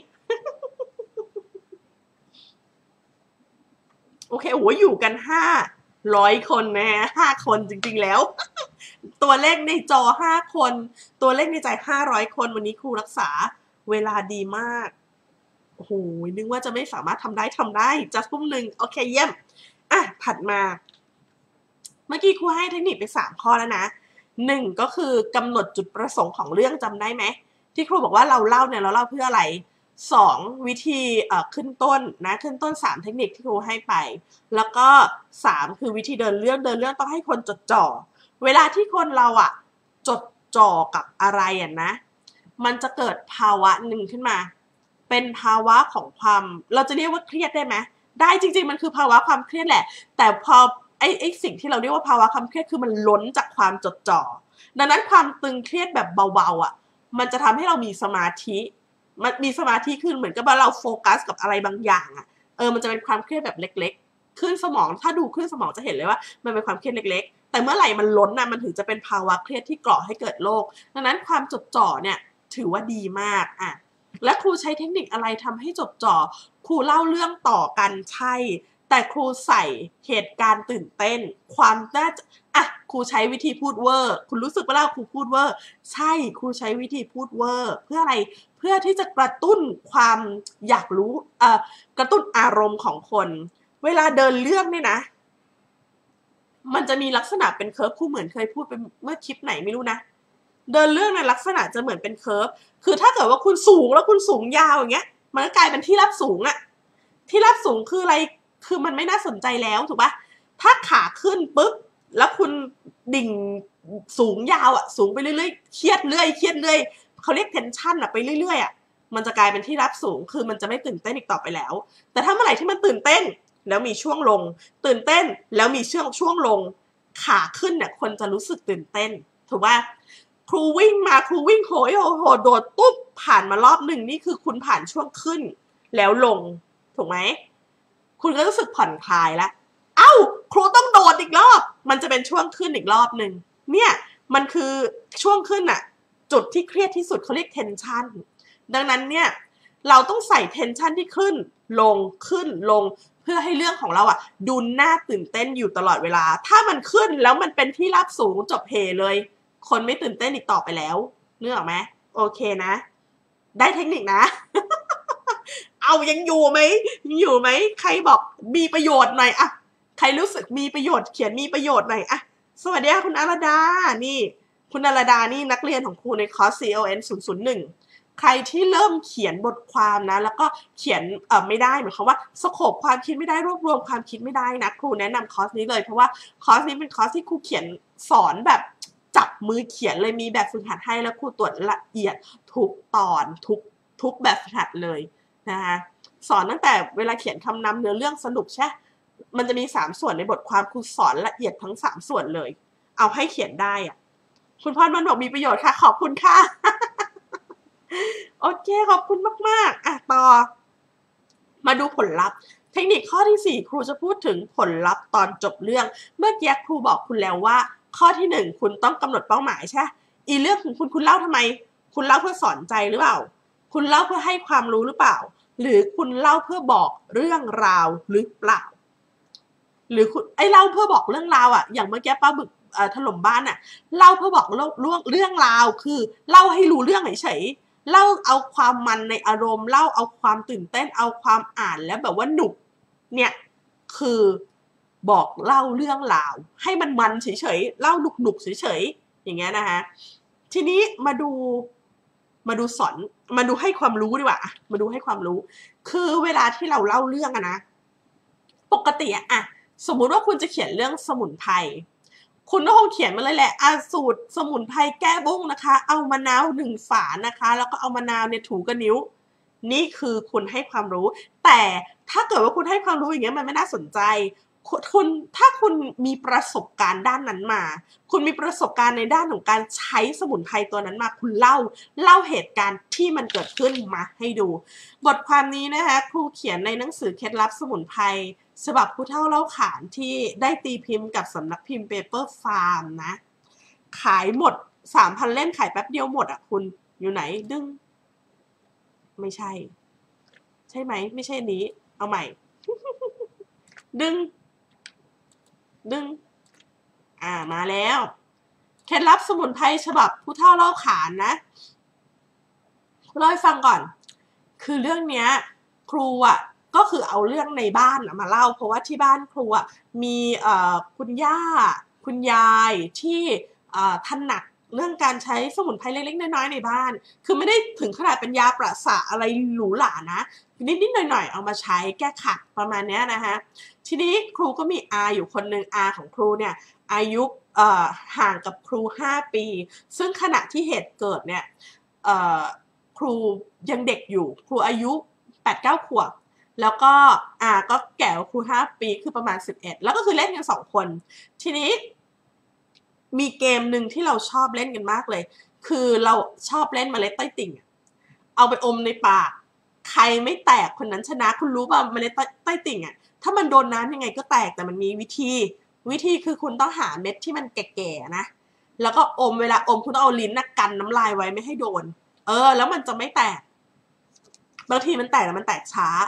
โอเคโอ้อยู่กันห้าร้อยคนนะห้าคนจริงๆแล้ว ตัวเลขในจอห้าคนตัวเลขในใจห้าร้อยคนวันนี้ครูรักษาเวลาดีมากโอ้โหนึกว่าจะไม่สามารถทำได้ทำได้จะทุ่มหนึ่งโอเคเยี่ยมอ่ะถัดมาเมื่อกี้ครูให้เทคนิคไปสามข้อแล้วนะหนึ่งก็คือกำหนดจุดประสงค์ของเรื่องจำได้ไหมที่ครูบอกว่าเราเล่าเนี่ยเราเล่าเพื่ออะไรสองวิธีเอ่อขึ้นต้นนะขึ้นต้นสามเทคนิคที่ครูให้ไปแล้วก็สามคือวิธีเดินเรื่องเดินเรื่องต้องให้คนจดจ่อเวลาที่คนเราอะจดจ่อกับอะไรอะนะมันจะเกิดภาวะหนึ่งขึ้นมาเป็นภาวะของความเราจะเรียกว่าเครียดได้ไหมได้จริงๆมันคือภาวะความเครียดแหละแต่พอไอ้ไอ้สิ่งที่เราเรียกว่าภาวะความเครียดคือมันล้นจากความจดจ่อดังนั้นความตึงเครียดแบบเบาๆอ่ะมันจะทำให้เรามีสมาธิมันมีสมาธิขึ้นเหมือนกับว่าเราโฟกัสกับอะไรบางอย่างอ่ะเออมันจะเป็นความเครียดแบบเล็กๆคลื่นสมองถ้าดูคลื่นสมองจะเห็นเลยว่ามันเป็นความเครียดเล็กๆแต่เมื่อไหร่มันล้นน่ะมันถึงจะเป็นภาวะเครียดที่ก่อให้เกิดโรคดังนั้นความจดจ่อเนี่ยถือว่าดีมากอ่ะและครูใช้เทคนิคอะไรทำให้จดจ่อครูเล่าเรื่องต่อกันใช่แต่ครูใส่เหตุการณ์ตื่นเต้นความน่าจะอ่ะครูใช้วิธีพูดเวอร์คุณรู้สึกว่าเราครูพูดเวอร์ใช่ครูใช้วิธีพูดเวอร์เพื่ออะไรเพื่อที่จะกระตุ้นความอยากรู้เอ่อกระตุ้นอารมณ์ของคนเวลาเดินเรื่องเนี่ยนะมันจะมีลักษณะเป็นเคิร์ฟครูเหมือนเคยพูดไปเมื่อคลิปไหนไม่รู้นะเดินเรื่องในลักษณะจะเหมือนเป็นเคิร์ฟคือถ้าเกิดว่าคุณสูงแล้วคุณสูงยาวอย่างเงี้ยมันก็กลายเป็นที่รับสูงอะที่รับสูงคืออะไรคือมันไม่น่าสนใจแล้วถูกปะถ้าขาขึ้นปุ๊บแล้วคุณดิ่งสูงยาวอะสูงไปเรื่อยๆเครียดเรื่อยเครียดเรื่อยเขาเรียกเทนชั่นอะไปเรื่อยๆอะมันจะกลายเป็นที่รับสูงคือมันจะไม่ตื่นเต้นอีกต่อไปแล้วแต่ถ้าเมื่อไหร่ที่มันตื่นเต้นแล้วมีช่วงลงตื่นเต้นแล้วมีช่วงช่วงลงขาขึ้นเนี่ยคนจะรู้สึกตื่นเต้นถูกปะครูวิ่งมาครูวิ่งโหยโหโดดปุ๊บผ่านมารอบหนึ่งนี่คือคุณผ่านช่วงขึ้นแล้วลงถูกไหมคุณก็รู้สึกผ่อนคลายแล้วเอ้าครูต้องโดดอีกรอบมันจะเป็นช่วงขึ้นอีกรอบหนึ่งเนี่ยมันคือช่วงขึ้นอะจุดที่เครียดที่สุดเขาเรียกเทนชันดังนั้นเนี่ยเราต้องใส่เทนชันที่ขึ้นลงขึ้นลงเพื่อให้เรื่องของเราอะดูน่าตื่นเต้นอยู่ตลอดเวลาถ้ามันขึ้นแล้วมันเป็นที่รับสูงจบเพเลยคนไม่ตื่นเต้นอีกต่อไปแล้วนึกออกไหมโอเคนะได้เทคนิคนะ เอายังอยู่ไหมยังอยู่ไหมใครบอกมีประโยชน์หน่อยอะใครรู้สึกมีประโยชน์เขียนมีประโยชน์หน่อยอะสวัสดีค่ะคุณอาราดานี่คุณอาราดานี่นักเรียนของครูในคอร์ส ซี แอล เอ็น ศูนย์ ศูนย์ หนึ่งใครที่เริ่มเขียนบทความนะแล้วก็เขียนเอ่อไม่ได้หมายความว่าสโคปความคิดไม่ได้รวบรวมความคิดไม่ได้นะครูแนะนำคอร์สนี้เลยเพราะว่าคอร์สนี้เป็นคอร์สที่ครูเขียนสอนแบบจับมือเขียนเลยมีแบบฝึกหัดให้แล้วครูตรวจละเอียดทุกตอนทุกทุกแบบฝึกหัดเลยนะคะสอนตั้งแต่เวลาเขียนคำนำเนื้อเรื่องสรุปใช่มันจะมีสามส่วนในบทความครูสอนละเอียดทั้งสามส่วนเลยเอาให้เขียนได้อ่ะคุณพรมันบอกมีประโยชน์ค่ะขอบคุณค่ะ โอเคขอบคุณมากๆอ่ะต่อมาดูผลลัพธ์เทคนิคข้อที่สี่ครูจะพูดถึงผลลัพธ์ตอนจบเรื่องเมื่อกี้ครูบอกคุณแล้วว่าข้อที่หนึ่งคุณต้องกำหนดเป้าหมายใช่อีเรื่องของคุณคุณเล่าทำไมคุณเล่าเพื่อสอนใจหรือเปล่าคุณเล่าเพื่อให้ความรู้หรือเปล่าหรือคุณเล่าเพื่อบอกเรื่องราวหรือเปล่าหรือคุณไอเล่าเพื่อบอกเรื่องราวอ่ะอย่างเมื่อกี้ป้าบึกถล่มบ้านอ่ะเล่าเพื่อบอกเรื่องเรื่องราวคือเล่าให้รู้เรื่องเฉยเล่าเอาความมันในอารมณ์เล่าเอาความตื่นเต้นเอาความอ่านแล้วแบบว่าหนุกเนี่ยคือบอกเล่าเรื่องราวให้มันมันเฉยๆเล่าหนุกหนุกเฉยๆอย่างเงี้ยนะคะทีนี้มาดูมาดูสอนมาดูให้ความรู้ดีกว่ามาดูให้ความรู้คือเวลาที่เราเล่าเรื่องอะนะปกติอะสมมุติว่าคุณจะเขียนเรื่องสมุนไพรคุณก็คงเขียนมาเลยแหละอาสูตรสมุนไพรแก้บ้งนะคะเอามะนาวหนึ่งฝานะคะแล้วก็เอามะนาวเนี่ยถูกับนิ้วนี่คือคุณให้ความรู้แต่ถ้าเกิดว่าคุณให้ความรู้อย่างเงี้ยมันไม่น่าสนใจคุณถ้าคุณมีประสบการณ์ด้านนั้นมาคุณมีประสบการณ์ในด้านของการใช้สมุนไพรตัวนั้นมาคุณเล่าเล่าเหตุการณ์ที่มันเกิดขึ้นมาให้ดูบทความนี้นะคะครูเขียนในหนังสือเคล็ดลับสมุนไพรฉบับผู้เฒ่าเล่าขานที่ได้ตีพิมพ์กับสำนักพิมพ์เปเปอร์ฟาร์มนะขายหมด สามพัน เล่มขายแป๊บเดียวหมดอ่ะคุณอยู่ไหนดึงไม่ใช่ใช่ไหมไม่ใช่นี้เอาใหม่ ดึงดึงอ่ามาแล้วเคล็ดลับสมุนไพรฉบับผู้เฒ่าเล่าขานนะเล่าให้ฟังก่อนคือเรื่องเนี้ยครูอ่ะก็คือเอาเรื่องในบ้านมาเล่าเพราะว่าที่บ้านครูอ่ะมีเอ่อคุณย่าคุณยายที่เอ่อถนัดเรื่องการใช้สมุนไพรเล็กๆน้อยๆในบ้านคือไม่ได้ถึงขนาดเป็นยาประสาอะไรหรูหรานะนิดๆหน่อยๆเอามาใช้แก้ขัดประมาณนี้นะคะทีนี้ครูก็มีอาอยู่คนหนึ่งอาของครูเนี่ยอายุเอ่อห่างกับครูห้าปีซึ่งขณะที่เหตุเกิดเนี่ยเอ่อครูยังเด็กอยู่ครูอายุแปดเก้าขวบแล้วก็อาก็แก่กว่าครูห้าปีคือประมาณสิบเอ็ดแล้วก็คือเล่นกันสองคนทีนี้มีเกมหนึ่งที่เราชอบเล่นกันมากเลยคือเราชอบเล่นเมล็ดใต้ติ่งเอาไปอมในปากใครไม่แตกคนนั้นชนะคุณรู้ป่ะเมล็ดใต้ติ่งอ่ะถ้ามันโดนน้ำยังไงก็แตกแต่มันมีวิธีวิธีคือคุณต้องหาเม็ดที่มันแก่ๆนะแล้วก็อมเวลาอมคุณต้องเอาลิ้นนักกันน้ำลายไว้ไม่ให้โดนเออแล้วมันจะไม่แตกบางทีมันแตกแต่มันแตกช้า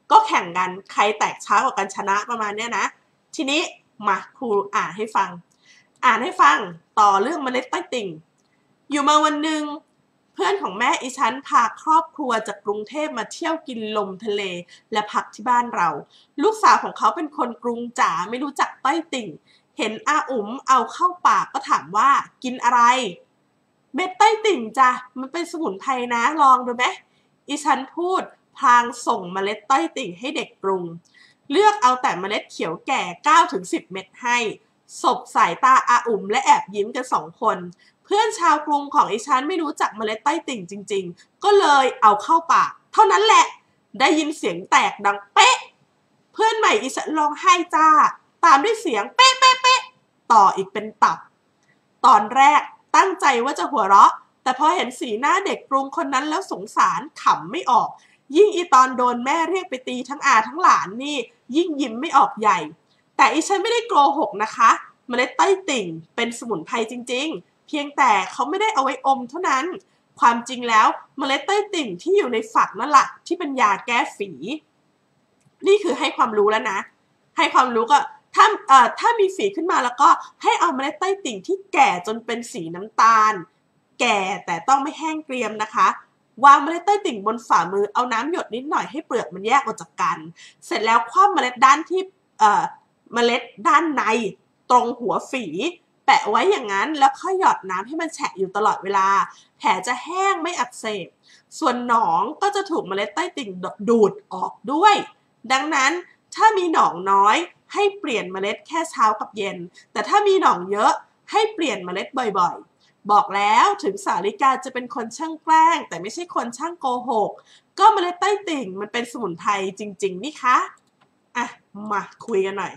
ก็แข่งกันใครแตกช้ากว่ากันชนะประมาณเนี้ยนะทีนี้มาครูอ่านให้ฟังอ่านให้ฟังต่อเรื่องเมล็ดใต้ติ่งอยู่มาวันหนึ่งเพื่อนของแม่อีฉันพาครอบครัวจากกรุงเทพมาเที่ยวกินลมทะเลและพักที่บ้านเราลูกสาวของเขาเป็นคนกรุงจ๋าไม่รู้จักใต้ติ่งเห็นอาอุ๋มเอาเข้าปากก็ถามว่ากินอะไรเม็ดใต้ติ่งจ้ะมันเป็นสมุนไพรนะลองดูไหมอีฉันพูดพลางส่งเมล็ดใต้ติ่งให้เด็กกรุงเลือกเอาแต่เมล็ดเขียวแก่ เก้าถึงสิบ เม็ดให้สบสายตาอาอุ๋มและแอบยิ้มกันสองคนเพื่อนชาวกรุงของอีฉันไม่รู้จักเมล็ดใต้ติ่งจริงๆก็เลยเอาเข้าปากเท่านั้นแหละได้ยินเสียงแตกดังเป๊ะเพื่อนใหม่อีฉันร้องไห้จ้าตามด้วยเสียงเป๊ะเป๊ะเป๊ะต่ออีกเป็นตับตอนแรกตั้งใจว่าจะหัวเราะแต่พอเห็นสีหน้าเด็กกรุงคนนั้นแล้วสงสารขำไม่ออกยิ่งอีตอนโดนแม่เรียกไปตีทั้งอาทั้งหลานนี่ยิ่งยิ้มไม่ออกใหญ่แต่อีฉันไม่ได้โกหกนะคะเมล็ดใต้ติ่งเป็นสมุนไพรจริงๆเพียงแต่เขาไม่ได้เอาไว้อมเท่านั้นความจริงแล้วเมล็ดใต้ติ่งที่อยู่ในฝักนั่นแหละที่เป็นยาแก้ฝีนี่คือให้ความรู้แล้วนะให้ความรู้ก็ถ้าเอ่อถ้ามีฝีขึ้นมาแล้วก็ให้เอาเมล็ดใต้ติ่งที่แก่จนเป็นสีน้ำตาลแก่แต่ต้องไม่แห้งเกรียมนะคะวางเมล็ดใต้ติ่งบนฝ่ามือเอาน้ำหยดนิดหน่อยให้เปลือกมันแยกออกจากกันเสร็จแล้วคว่ำเมล็ดด้านที่เอ่อเมล็ดด้านในตรงหัวฝีแปะไว้อย่างนั้นแล้วค่อยหยอดน้ำให้มันแฉะอยู่ตลอดเวลาแผลจะแห้งไม่อักเสบส่วนหนองก็จะถูกเมล็ดใต้ติ่งดูดออกด้วยดังนั้นถ้ามีหนองน้อยให้เปลี่ยนเมล็ดแค่เช้ากับเย็นแต่ถ้ามีหนองเยอะให้เปลี่ยนเมล็ดบ่อยๆบอกแล้วถึงสาริกาจะเป็นคนช่างแกล้งแต่ไม่ใช่คนช่างโกหกก็เมล็ดใต้ติ่งมันเป็นสมุนไพรจริงๆนี่คะอ่ะมาคุยกันหน่อย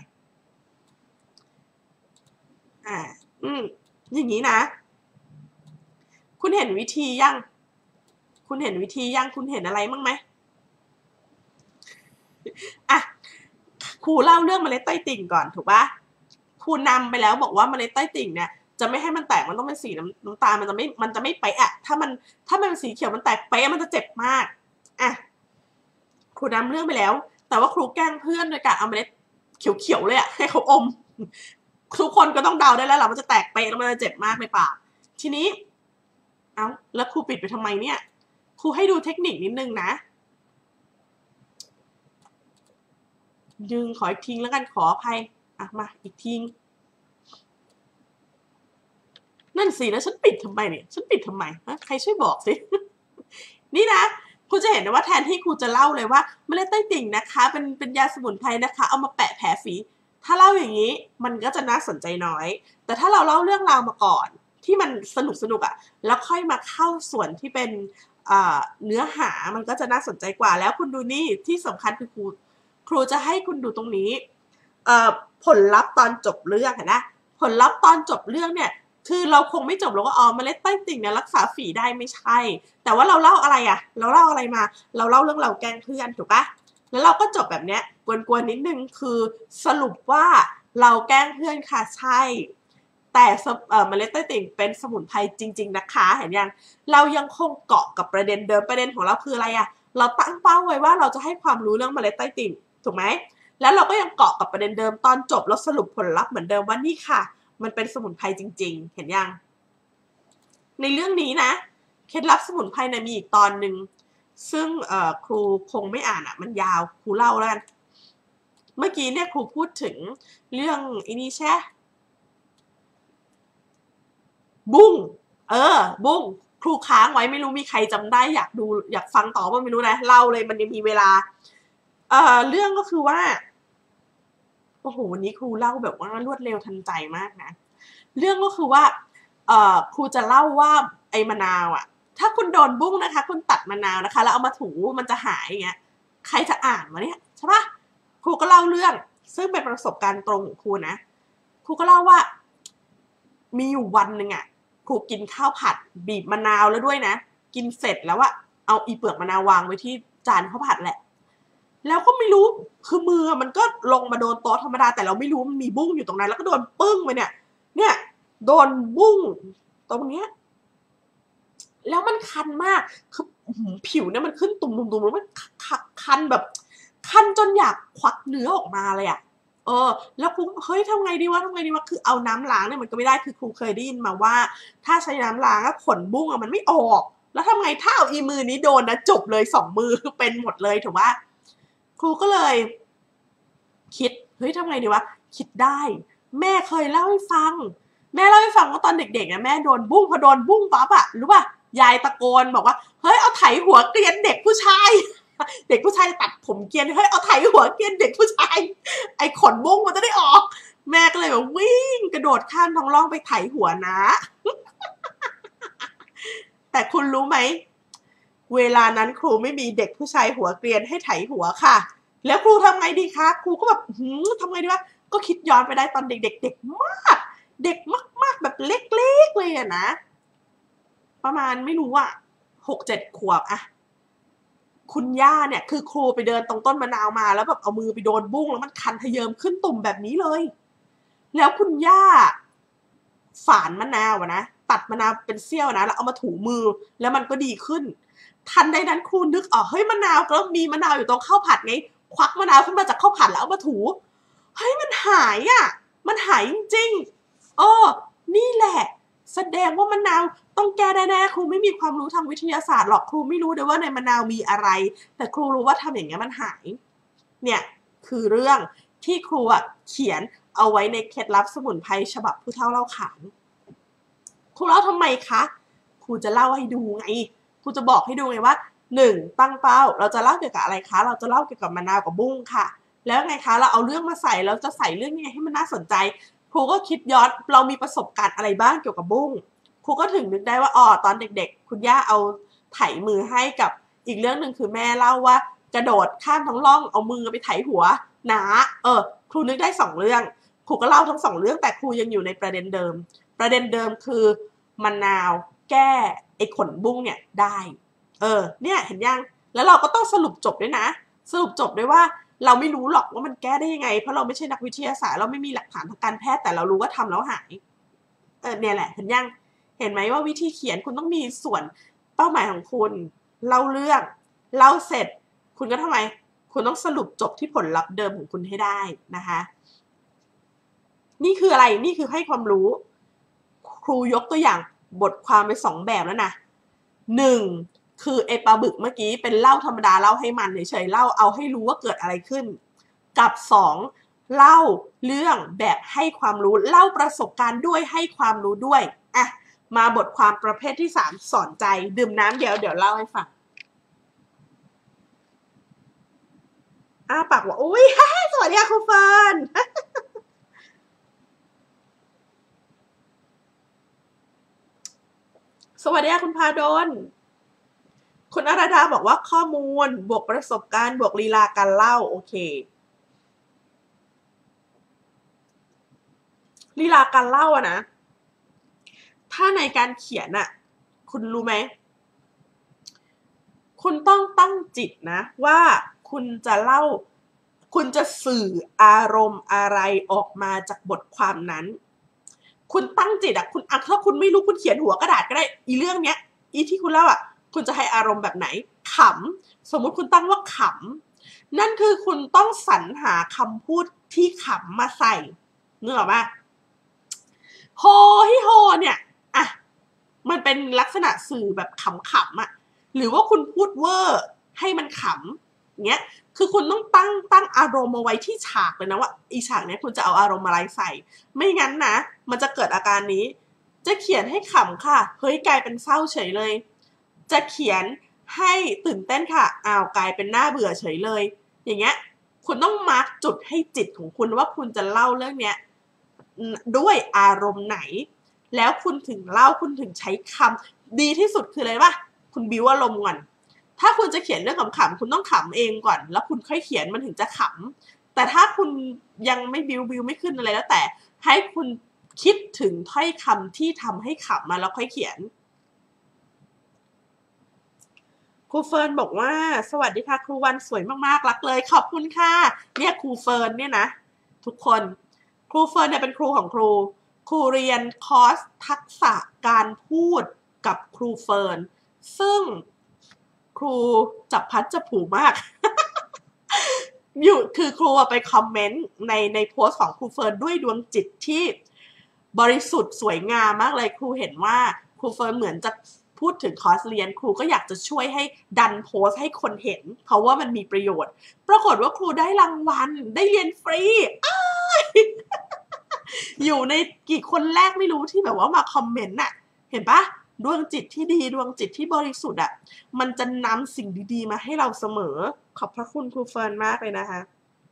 อ่าอืมอย่างนี้นะคุณเห็นวิธียังคุณเห็นวิธียังคุณเห็นอะไรมั้งไหมอ่ะครูเล่าเรื่องเมล็ดใต้ติ่งก่อนถูกปะครูนำไปแล้วบอกว่าเมล็ดใต้ติ่งเนี่ยจะไม่ให้มันแตกมันต้องเป็นสีน้ำน้ำตาลมันจะไม่มันจะไม่ไปอ่ะถ้ามันถ้ามันเป็นสีเขียวมันแตกไปมันจะเจ็บมากอ่ะครูนำเรื่องไปแล้วแต่ว่าครูแกล้งเพื่อนโดยการเอาเมล็ดเขียวๆเลยอ่ะให้เขาอมทุกคนก็ต้องเดาได้แล้วล่ะมันจะแตกไปแล้วมันจะเจ็บมากในปากทีนี้เอ้าแล้วครูปิดไปทำไมเนี่ยครูให้ดูเทคนิคนิดนึงนะดึงขออีกทีแล้วกันขออภัยอ่ะมาอีกทีนั่นสิแล้วฉันปิดทำไมเนี่ยฉันปิดทำไมฮะใครช่วยบอกสิ นี่นะครูจะเห็นนะว่าแทนที่ครูจะเล่าเลยว่าเมล็ดใต้ติ่งนะคะเป็นเป็นยาสมุนไพรนะคะเอามาแปะแผลฝีถ้าเล่าอย่างนี้มันก็จะน่าสนใจน้อยแต่ถ้าเราเล่าเรื่องราวมาก่อนที่มันสนุกสนุกอ่ะแล้วค่อยมาเข้าส่วนที่เป็นเนื้อหามันก็จะน่าสนใจกว่าแล้วคุณดูนี่ที่สำคัญคือครูครูจะให้คุณดูตรงนี้ผลลัพธ์ตอนจบเรื่องนะผลลัพธ์ตอนจบเรื่องเนี่ยคือเราคงไม่จบแล้วก็อ๋อเมล็ดใต้ติ่งเนี่ยรักษาฝีได้ไม่ใช่แต่ว่าเราเล่าอะไรอ่ะเราเล่าอะไรมาเราเล่าเรื่องเราแกล้งเพื่อนถูกปะแล้วเราก็จบแบบเนี้ยกวนๆนิดนึงคือสรุปว่าเราแกล้งเพื่อนค่ะใช่แต่เมล็ดใต้ติ่งเป็นสมุนไพรจริงๆนะคะเห็นยังเรายังคงเกาะกับประเด็นเดิมประเด็นของเราคืออะไรอ่ะเราตั้งเป้าไว้ว่าเราจะให้ความรู้เรื่องเมล็ดใต้ติ่งถูกไหมแล้วเราก็ยังเกาะกับประเด็นเดิมตอนจบเราสรุปผลลัพธ์เหมือนเดิมว่านี่ค่ะมันเป็นสมุนไพรจริงๆเห็นยังในเรื่องนี้นะเคล็ดลับสมุนไพรนะมีอีกตอนหนึ่งซึ่งครูคงไม่อ่านอ่ะมันยาวครูเล่าแล้วกันเมื่อกี้เนี่ยครูพูดถึงเรื่องอินี่ใช่บุ้งเออบุ้งครูค้างไว้ไม่รู้มีใครจำได้อยากดูอยากฟังต่อว่าไม่รู้นะเล่าเลยมันยังมีเวลาเอ่อเรื่องก็คือว่าโอ้โหวันนี้ครูเล่าแบบว่ารวดเร็วทันใจมากนะเรื่องก็คือว่าเอ่อครูจะเล่าว่าไอ้มะนาวอ่ะถ้าคุณโดนบุ้งนะคะคุณตัดมะนาวนะคะแล้วเอามาถูมันจะหายอย่างเงี้ยใครจะอ่านวะเนี่ยใช่ปะครูก็เล่าเรื่องซึ่งเป็นประสบการณ์ตรงของครูนะครูก็เล่าว่ามีอยู่วันหนึ่งอ่ะครูกินข้าวผัดบีบมะนาวแล้วด้วยนะกินเสร็จแล้วอะเอาอีเปลือกมะนาววางไว้ที่จานข้าวผัดแหละแล้วก็ไม่รู้คือมือมันก็ลงมาโดนโต๊ะธรรมดาแต่เราไม่รู้มันมีบุ้งอยู่ตรงนั้นแล้วก็โดนปึ้งไปเนี่ยเนี่ยโดนบุ้งตรงเนี้ยแล้วมันคันมากคือผิวเนี่ยมันขึ้นตุ่มๆๆแล้วมันคันแบบคันจนอยากควักเนื้อออกมาเลยอะเออแล้วครูเฮ้ยทำไงดีวะทำไงดีวะคือเอาน้ำล้างเนี่ยมันก็ไม่ได้คือครูเคยได้ยินมาว่าถ้าใช้น้ำล้างแล้วขนบุ้งอะมันไม่ออกแล้วทำไงถ้าเอาอีมือนี้โดนนะจบเลยสองมือคือเป็นหมดเลยถูกปะครูก็เลยคิดเฮ้ยทำไงดีวะคิดได้แม่เคยเล่าให้ฟังแม่เล่าให้ฟังว่าตอนเด็กๆนะแม่โดนบุ้งพอโดนบุ้งปั๊บอะรู้ป่ะยายตะโกนบอกว่าเฮ้ยเอาไถหัวเกลียนเด็กผู้ชายเด็กผู้ชายตัดผมเกลียนเฮ้ยเอาไถหัวเกลียนเด็กผู้ชายไอ้ขนบุ้งมันจะได้ออกแม่ก็เลยแบบวิ่งกระโดดข้ามท้องร่องไปไถหัวนะแต่คุณรู้ไหมเวลานั้นครูไม่มีเด็กผู้ชายหัวเกลียนให้ไถหัวค่ะแล้วครูทำไงดีคะครูก็แบบหืมทำไงดีวะก็คิดย้อนไปได้ตอนเด็กๆเด็กมากเด็กมากๆแบบเล็กๆเลยอะนะประมาณไม่รู้อะหกเจ็ดขวบอะคุณย่าเนี่ยคือครูไปเดินตรงต้นมะนาวมาแล้วแบบเอามือไปโดนบุ้งแล้วมันคันทะเยิมขึ้นตุ่มแบบนี้เลยแล้วคุณย่าฝานมะนาวอะนะตัดมะนาวเป็นเสี้ยวนะแล้วเอามาถูมือแล้วมันก็ดีขึ้นทันใดนั้นครูนึกออกเฮ้ยมะนาวก็มีมะนาวอยู่ตรงข้าวผัดไงควักมะนาวขึ้นมาจากข้าวผัดแล้วเอามาถูเฮ้ยมันหายอ่ะมันหายจริงๆเออนี่แหละแสดงว่ามะนาวต้องแก้แน่ๆครูไม่มีความรู้ทางวิทยาศาสตร์หรอกครูไม่รู้เลยว่าในมะนาวมีอะไรแต่ครูรู้ว่าทำอย่างเงี้ยมันหายเนี่ยคือเรื่องที่ครูอ่ะเขียนเอาไว้ในเคล็ดลับสมุนไพรฉบับผู้เฒ่าเล่าขานครูเล่าทำไมคะครูจะเล่าให้ดูไงครูจะบอกให้ดูไงว่าหนึ่งตั้งเป้าเราจะเล่าเกี่ยวกับอะไรคะเราจะเล่าเกี่ยวกับมะนาวกับบุ้งค่ะแล้วไงคะเราเอาเรื่องมาใส่เราจะใส่เรื่องยังไงให้มันน่าสนใจครูก็คิดย้อนเรามีประสบการณ์อะไรบ้างเกี่ยวกับบุ้งครูก็ถึงนึกได้ว่าอ๋อตอนเด็กๆคุณย่าเอาไถมือให้กับอีกเรื่องหนึ่งคือแม่เล่าว่ากระโดดข้ามท้องร่องเอามือไปไถหัวหนาเออครูนึกได้สองเรื่องครูก็เล่าทั้งสองเรื่องแต่ครูยังอยู่ในประเด็นเดิมประเด็นเดิมคือมะนาวแก้ไอ้ขนบุ้งเนี่ยได้เออเนี่ยเห็นยังแล้วเราก็ต้องสรุปจบด้วยนะสรุปจบด้วยว่าเราไม่รู้หรอกว่ามันแก้ได้ยังไงเพราะเราไม่ใช่นักวิทยาศาสตร์เราไม่มีหลักฐานทางการแพทย์แต่เรารู้ว่าทำแล้วหายเออเนี่ยแหละเห็นยังเห็นไหมว่าวิธีเขียนคุณต้องมีส่วนเป้าหมายของคุณเล่าเรื่องเล่าเสร็จคุณก็ทำไมคุณต้องสรุปจบที่ผลลัพธ์เดิมของคุณให้ได้นะคะนี่คืออะไรนี่คือให้ความรู้ครูยกตัวอย่างบทความไปสองแบบแล้วนะหนึ่งคือไอปลาบึกเมื่อกี้เป็นเล่าธรรมดาเล่าให้มันเฉยๆเล่าเอาให้รู้ว่าเกิดอะไรขึ้นกับสองเล่าเรื่องแบบให้ความรู้เล่าประสบการณ์ด้วยให้ความรู้ด้วยอ่ะมาบทความประเภทที่สามสอนใจดื่มน้ำเดี๋ยวเดี๋ยวเล่าให้ฟังอ้าปากว่าอุ้ยสวัสดีค่ะครูเฟิร์นสวัสดีค่ะคุณพาดลคุณอาราดาบอกว่าข้อมูลบวกประสบการณ์บวกลีลาการเล่าโอเคลีลาการเล่าอะนะถ้าในการเขียนอะคุณรู้ไหมคุณต้องตั้งจิตนะว่าคุณจะเล่าคุณจะสื่ออารมณ์อะไรออกมาจากบทความนั้นคุณตั้งจิตอะคุณอ่ะถ้าคุณไม่รู้คุณเขียนหัวกระดาษก็ได้อีเรื่องเนี้ยอีที่คุณเล่าอะคุณจะให้อารมณ์แบบไหนขำสมมุติคุณตั้งว่าขำนั่นคือคุณต้องสรรหาคำพูดที่ขำมาใส่นึกออกปะโฮฮิโฮเนี่ยอะมันเป็นลักษณะสื่อแบบขำๆอะหรือว่าคุณพูดเวอร์ให้มันขำเงี้ยคือคุณต้องตั้งตั้งอารมณ์มาไว้ที่ฉากเลยนะว่าอีฉากเนี้ยคุณจะเอาอารมณ์อะไรใส่ไม่งั้นนะมันจะเกิดอาการนี้จะเขียนให้ขำค่ะเฮ้ยกลายเป็นเศร้าเฉยเลยจะเขียนให้ตื่นเต้นค่ะอ้าวกลายเป็นน่าเบื่อเฉยเลยอย่างเงี้ยคุณต้องมาร์กจุดให้จิตของคุณว่าคุณจะเล่าเรื่องเนี้ยด้วยอารมณ์ไหนแล้วคุณถึงเล่าคุณถึงใช้คำดีที่สุดคืออะไรป่ะคุณบิวอารมณ์ก่อนถ้าคุณจะเขียนเรื่องขำๆคุณต้องขำเองก่อนแล้วคุณค่อยเขียนมันถึงจะขำแต่ถ้าคุณยังไม่บิวบิวไม่ขึ้นอะไรแล้วแต่ให้คุณคิดถึงถ้อยคำที่ทำให้ขำมาแล้วค่อยเขียนครูเฟิร์นบอกว่าสวัสดีค่ะครูวันสวยมากๆรักเลยขอบคุณค่ะเนี่ยครูเฟิร์นเนี่ยนะทุกคนครูเฟิร์นเนี่ยเป็นครูของครูครูเรียนคอร์สทักษะการพูดกับครูเฟิร์นซึ่งครูจับพัดจับผูมากอยู่คือครูไปคอมเมนต์ในในโพสต์ของครูเฟิร์นด้วยดวงจิตที่บริสุทธิ์สวยงามมากเลยครูเห็นว่าครูเฟิร์นเหมือนจะพูดถึงคอร์สเรียนครูก็อยากจะช่วยให้ดันโพสต์ให้คนเห็นเพราะว่ามันมีประโยชน์ปรากฏว่าครูได้รางวัลได้เรียนฟรีอยู่ในกี่คนแรกไม่รู้ที่แบบว่ามาคอมเมนต์น่ะเห็นปะดวงจิตที่ดีดวงจิตที่บริสุทธิ์อ่ะมันจะนำสิ่งดีๆมาให้เราเสมอขอบพระคุณครูเฟิร์นมากเลยนะคะ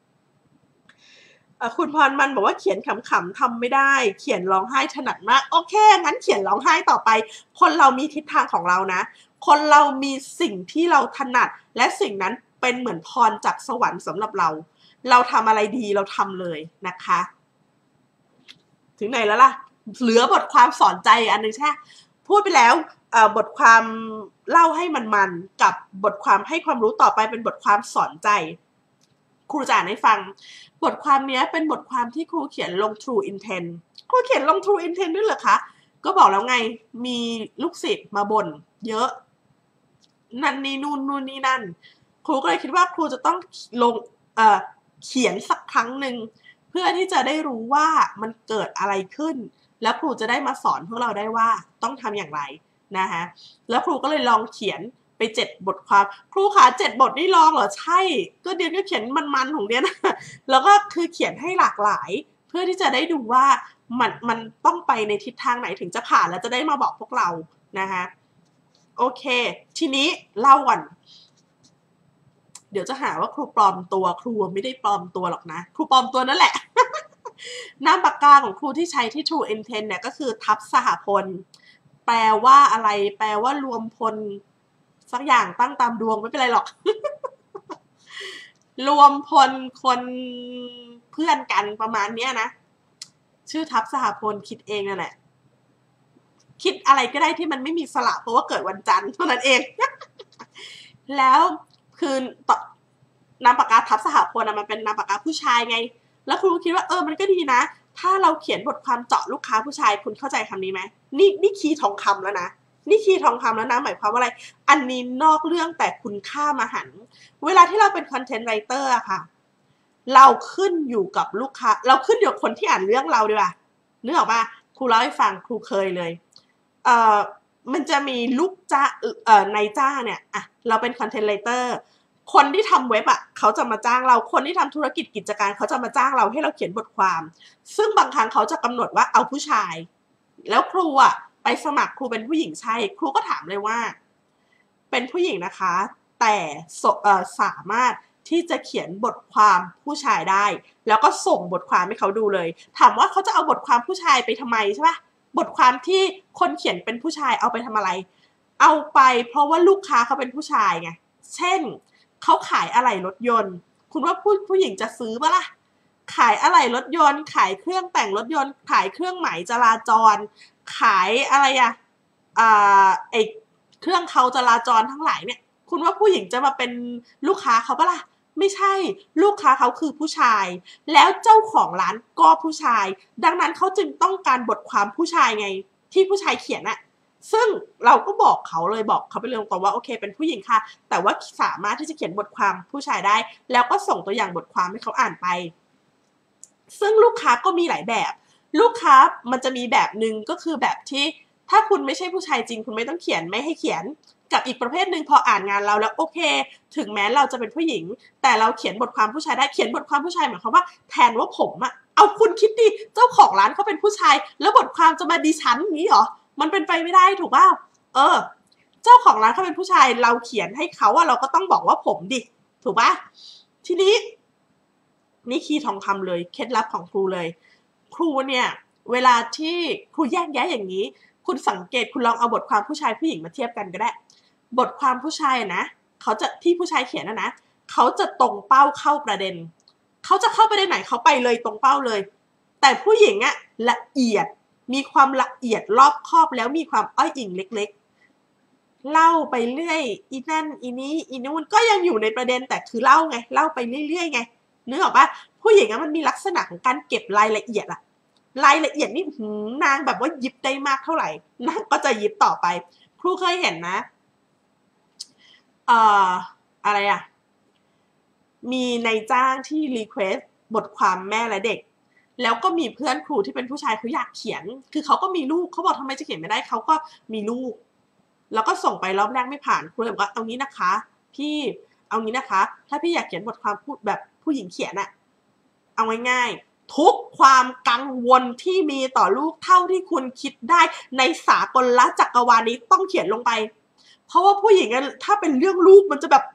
คุณพรมันบอกว่าเขียนขำๆทำไม่ได้เขียนร้องไห้ถนัดมากโอเคงั้นเขียนร้องไห้ต่อไปคนเรามีทิศทางของเรานะคนเรามีสิ่งที่เราถนัดและสิ่งนั้นเป็นเหมือนพรจากสวรรค์สำหรับเราเราทำอะไรดีเราทำเลยนะคะถึงไหนแล้วล่ะเหลือบทความสอนใจอันนึงใช่พูดไปแล้วบทความเล่าให้มันๆกับบทความให้ความรู้ต่อไปเป็นบทความสอนใจครูจะอ่านให้ฟังบทความนี้เป็นบทความที่ครูเขียนลง True Intent ครูเขียนลง True Intent ด้วยเหรอคะก็บอกแล้วไงมีลูกศิษย์มาบ่นเยอะนั่นนี่นู่นนู่นนี่นั่นครูก็เลยคิดว่าครูจะต้องลงเอ่อเขียนสักครั้งหนึ่งเพื่อที่จะได้รู้ว่ามันเกิดอะไรขึ้นแล้วครูจะได้มาสอนพวกเราได้ว่าต้องทำอย่างไรนะคะแล้วครูก็เลยลองเขียนไปเจ็ดบทความครูคะเจ็ดบทนี่ลองเหรอใช่ก็เดียนก็เขียนมันๆของเดียนแล้วก็คือเขียนให้หลากหลายเพื่อที่จะได้ดูว่ามันมันต้องไปในทิศทางไหนถึงจะผ่านแล้วจะได้มาบอกพวกเรานะคะโอเคทีนี้เล่าก่อนเดี๋ยวจะหาว่าครูปลอมตัวครูไม่ได้ปลอมตัวหรอกนะครูปลอมตัวนั่นแหละนามปากกาของครูที่ใช้ที่ True Intent เนี่ยก็คือทับสหพลแปลว่าอะไรแปลว่ารวมพลสักอย่างตั้งตามดวงไม่เป็นไรหรอก รวมพลคนเพื่อนกันประมาณเนี้ยนะชื่อทับสหพลคิดเองนั่นแหละคิดอะไรก็ได้ที่มันไม่มีสระเพราะว่าเกิดวันจันทร์เท่านั้นเอง แล้วคือนามปากกาทับสหพลมันเป็นนามปากกาผู้ชายไงแล้วคุณคิดว่าเออมันก็ดีนะถ้าเราเขียนบทความเจาะลูกค้าผู้ชายคุณเข้าใจคำนี้ไหมนี่นี่คีย์ทองคำแล้วนะนี่คีย์ทองคำแล้วนะหมายความว่าอะไรอันนี้นอกเรื่องแต่คุณค่ามหันต์เวลาที่เราเป็นคอนเทนต์ไรเตอร์อะค่ะเราขึ้นอยู่กับลูกค้าเราขึ้นอยู่กับคนที่อ่านเรื่องเราดีกว่านึกออกป่ะครูเล่าให้ฟังครูเคยเลยเอ่อมันจะมีลูกจ้าเอ่อนายจ้าเนี่ยอะเราเป็นคอนเทนต์ไรเตอร์คนที่ทำเว็บอ่ะเขาจะมาจ้างเราคนที่ทำธุรกิจกิจการเขาจะมาจ้างเราให้เราเขียนบทความซึ่งบางครั้งเขาจะกำหนดว่าเอาผู้ชายแล้วครูอ่ะไปสมัครครูเป็นผู้หญิงใช่ครูก็ถามเลยว่าเป็นผู้หญิงนะคะแต่สามารถที่จะเขียนบทความผู้ชายได้แล้วก็ส่งบทความให้เขาดูเลยถามว่าเขาจะเอาบทความผู้ชายไปทำไมใช่ปะบทความที่คนเขียนเป็นผู้ชายเอาไปทำอะไรเอาไปเพราะว่าลูกค้าเขาเป็นผู้ชายไงเช่นเขาขายอะไหล่รถยนต์คุณว่าผู้ผู้หญิงจะซื้อปะล่ะขายอะไหล่รถยนต์ขายเครื่องแต่งรถยนต์ขายเครื่องหมายจราจรขายอะไรอะอ่าไอเครื่องเขาจราจรทั้งหลายเนี่ยคุณว่าผู้หญิงจะมาเป็นลูกค้าเขาปะล่ะไม่ใช่ลูกค้าเขาคือผู้ชายแล้วเจ้าของร้านก็ผู้ชายดังนั้นเขาจึงต้องการบทความผู้ชายไงที่ผู้ชายเขียนอะซึ่งเราก็บอกเขาเลยบอกเขาไปเลยตรงว่าโอเคเป็นผู้หญิงค่ะแต่ว่าสามารถที่จะเขียนบทความผู้ชายได้แล้วก็ส่งตัวอย่างบทความให้เขาอ่านไปซึ่งลูกค้าก็มีหลายแบบลูกค้ามันจะมีแบบหนึ่งก็คือแบบที่ถ้าคุณไม่ใช่ผู้ชายจริงคุณไม่ต้องเขียนไม่ให้เขียนกับอีกประเภทหนึ่งพออ่านงานเราแล้วโอเคถึงแม้เราจะเป็นผู้หญิงแต่เราเขียนบทความผู้ชายได้เขียนบทความผู้ชายหมายความว่าแทนว่าผมอะเอาคุณคิดดิเจ้าของร้านเขาเป็นผู้ชายแล้วบทความจะมาดิฉันอย่างนี้เหรอมันเป็นไปไม่ได้ถูกป่ะเออเจ้าของร้านเขาเป็นผู้ชายเราเขียนให้เขาอะเราก็ต้องบอกว่าผมดิถูกป่ะทีนี้นี่คีย์ทองคำเลยเคล็ดลับของครูเลยครูเนี่ยเวลาที่ครูแยกแยะอย่างนี้คุณสังเกตคุณลองเอาบทความผู้ชายผู้หญิงมาเทียบกันก็ได้บทความผู้ชายนะเขาจะที่ผู้ชายเขียนนะนะเขาจะตรงเป้าเข้าประเด็นเขาจะเข้าประเด็นไหนเขาไปเลยตรงเป้าเลยแต่ผู้หญิงอะละเอียดมีความละเอียดรอบคอบแล้วมีความอ้อยอิงเล็กๆเล่าไปเรื่อยอีนั่นอีนี้อีนู่นก็ยังอยู่ในประเด็นแต่คือเล่าไงเล่าไปเรื่อยๆไงนึกออกปะผู้หญิงอะมันมีลักษณะของการเก็บรายละเอียดอะรายละเอียดนี่นางแบบว่ายิบได้มากเท่าไหร่นางก็จะยิบต่อไปครูเคยเห็นนะเอ่ออะไรอะมีนายจ้างที่รีเควสบทความแม่และเด็กแล้วก็มีเพื่อนครูที่เป็นผู้ชายเขาอยากเขียนคือเขาก็มีลูกเขาบอกทำไมจะเขียนไม่ได้เขาก็มีลูกแล้วก็ส่งไปรอบแรกไม่ผ่านครูเลยบอกว่าเอางี้นะคะพี่เอางี้นะคะถ้าพี่อยากเขียนบทความพูดแบบผู้หญิงเขียนอะเอาง่ายๆทุกความกังวลที่มีต่อลูกเท่าที่คุณคิดได้ในสากลจักรวาลนี้ต้องเขียนลงไปเพราะว่าผู้หญิงถ้าเป็นเรื่องลูกมันจะแบบ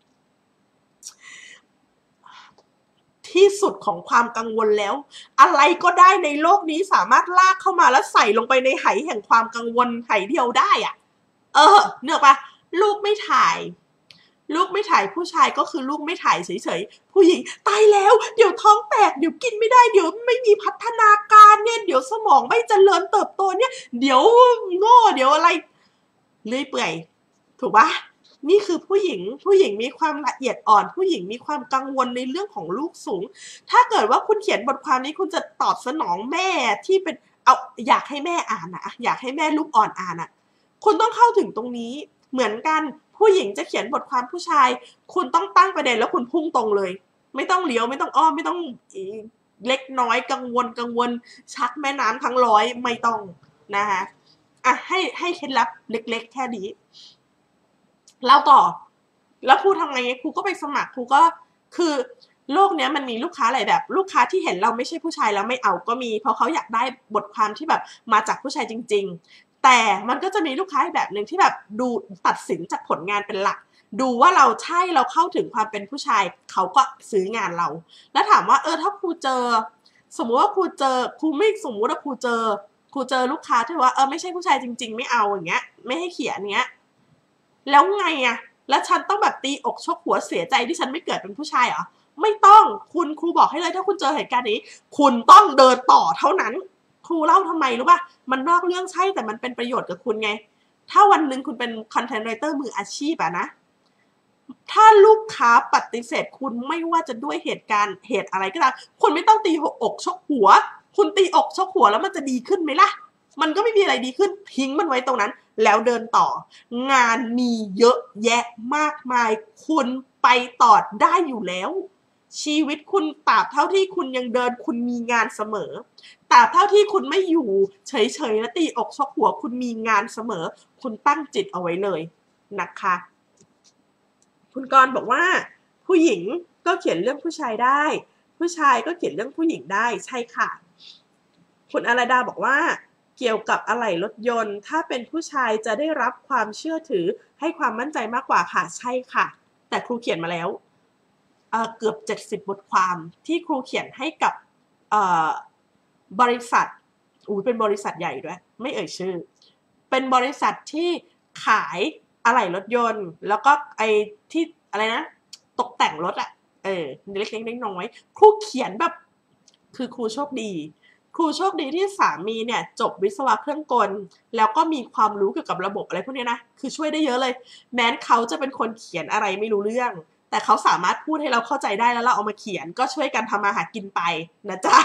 ที่สุดของความกังวลแล้วอะไรก็ได้ในโลกนี้สามารถลากเข้ามาแล้วใส่ลงไปในไหแห่งความกังวลไหเดียวได้อะเออเนื้อปะลูกไม่ถ่ายลูกไม่ถ่ายผู้ชายก็คือลูกไม่ถ่ายเฉยๆผู้หญิงตายแล้วเดี๋ยวท้องแตกเดี๋ยวกินไม่ได้เดี๋ยวไม่มีพัฒนาการเนี่ยเดี๋ยวสมองไม่เจริญเติบโตเนี่ยเดี๋ยวโง่เดี๋ยวอะไรเลื่อยเปื่อยถูกปะนี่คือผู้หญิงผู้หญิงมีความละเอียดอ่อนผู้หญิงมีความกังวลในเรื่องของลูกสูงถ้าเกิดว่าคุณเขียนบทความนี้คุณจะตอบสนองแม่ที่เป็นเอาอยากให้แม่อ่านนะอยากให้แม่ลูกอ่อนอ่านอ่ะคุณต้องเข้าถึงตรงนี้เหมือนกันผู้หญิงจะเขียนบทความผู้ชายคุณต้องตั้งประเด็นแล้วคุณพุ่งตรงเลยไม่ต้องเลี้ยวไม่ต้องอ้อมไม่ต้องเล็กน้อยกังวลกังวลชักแม่น้ำทั้งร้อยไม่ต้องนะคะอ่ะให้ให้เคล็ดลับเล็กๆแค่นี้เล่าต่อแล้วครูทำไงครูก็ไปสมัครครูก็คือโลกนี้มันมีลูกค้าหลายแบบลูกค้าที่เห็นเราไม่ใช่ผู้ชายแล้วไม่เอาก็มีเพราะเขาอยากได้บทความที่แบบมาจากผู้ชายจริงๆแต่มันก็จะมีลูกค้าแบบหนึ่งที่แบบดูตัดสินจากผลงานเป็นหลักดูว่าเราใช่เราเข้าถึงความเป็นผู้ชายเขาก็ซื้องานเราแล้วถามว่าเออถ้าครูเจอสมมติว่าครูเจอครูไม่สมมติว่าครูเจอครูเจอลูกค้าที่ว่าเออไม่ใช่ผู้ชายจริงๆไม่เอาอย่างเงี้ยไม่ให้เขียนเงี้ยแล้วไงอะแล้วฉันต้องแบบตีอกชกหัวเสียใจที่ฉันไม่เกิดเป็นผู้ชายเหรอไม่ต้องคุณครูบอกให้เลยถ้าคุณเจอเหตุการณ์นี้คุณต้องเดินต่อเท่านั้นครูเล่าทำไมรู้ป่ะมันนอกเรื่องใช่แต่มันเป็นประโยชน์กับคุณไงถ้าวันหนึ่งคุณเป็นคอนเทนต์ไรเตอร์มืออาชีพอะนะถ้าลูกค้าปฏิเสธคุณไม่ว่าจะด้วยเหตุการณ์เหตุอะไรก็ตามคุณไม่ต้องตีอกชกหัวคุณตีอกชกหัวแล้วมันจะดีขึ้นไหมล่ะมันก็ไม่มีอะไรดีขึ้นทิ้งมันไว้ตรงนั้นแล้วเดินต่องานมีเยอะแยะมากมายคุณไปต่อได้อยู่แล้วชีวิตคุณตราบเท่าที่คุณยังเดินคุณมีงานเสมอตราบเท่าที่คุณไม่อยู่เฉยๆและตีอกชกหัวคุณมีงานเสมอคุณตั้งจิตเอาไว้เลยนะคะคุณกรณ์บอกว่าผู้หญิงก็เขียนเรื่องผู้ชายได้ผู้ชายก็เขียนเรื่องผู้หญิงได้ใช่ค่ะคุณอาราดาบอกว่าเกี่ยวกับอะไหล่รถยนต์ถ้าเป็นผู้ชายจะได้รับความเชื่อถือให้ความมั่นใจมากกว่าค่ะใช่ค่ะแต่ครูเขียนมาแล้ว เอ่อ เกือบเจ็ดสิบบทความที่ครูเขียนให้กับบริษัทอู้เป็นบริษัทใหญ่ด้วยไม่เอ่ยชื่อเป็นบริษัทที่ขายอะไหล่รถยนต์แล้วก็ไอ้ที่อะไรนะตกแต่งรถอะเออเล็กๆน้อยๆครูเขียนแบบคือครูโชคดีครูโชคดีที่สามีเนี่ยจบวิศวะเครื่องกลแล้วก็มีความรู้เกี่ยวกับระบบอะไรพวกนี้นะคือช่วยได้เยอะเลยแม้เขาจะเป็นคนเขียนอะไรไม่รู้เรื่องแต่เขาสามารถพูดให้เราเข้าใจได้แล้วเราเอามาเขียนก็ช่วยกันทำมาหากินไปนะจ๊ะ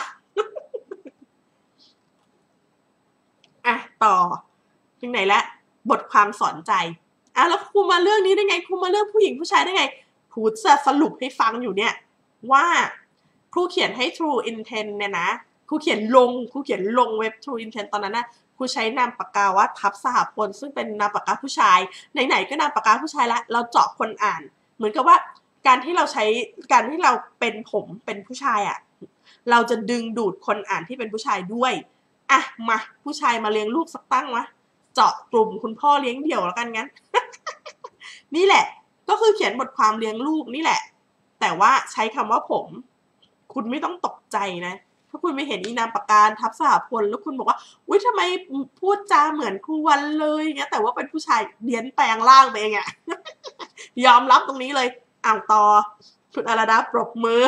อ่ะต่อถึงไหนแล้วบทความสอนใจอ่ะแล้วครูมาเรื่องนี้ได้ไงครูมาเรื่องผู้หญิงผู้ชายได้ไงครูจะสรุปให้ฟังอยู่เนี่ยว่าครูเขียนให้ True Intent เนี่ยนะครูเขียนลงครูเขียนลงเว็บ True Intent ตอนนั้นนะครูใช้นามปากกาว่าทับสหพลซึ่งเป็นนามปากกาผู้ชายไหนๆก็นามปากกาผู้ชายละเราเจาะคนอ่านเหมือนกับว่าการที่เราใช้การที่เราเป็นผมเป็นผู้ชายอ่ะเราจะดึงดูดคนอ่านที่เป็นผู้ชายด้วยอ่ะมาผู้ชายมาเลี้ยงลูกสักตั้งวะเจาะกลุ่มคุณพ่อเลี้ยงเดี่ยวแล้วกันงั้น นี่แหละก็คือเขียนบทความเลี้ยงลูกนี่แหละแต่ว่าใช้คำว่าผมคุณไม่ต้องตกใจนะถ้าคุณไม่เห็นอีนามปากกาทับสหพลแล้วคุณบอกว่าอุ๊ยทำไมพูดจาเหมือนครูวันเลยเงี้ยแต่ว่าเป็นผู้ชายเลี้ยนแปลงร่างไปเองอะ ยอมรับตรงนี้เลยอ่างต่อคุณอาราดาปรบมือ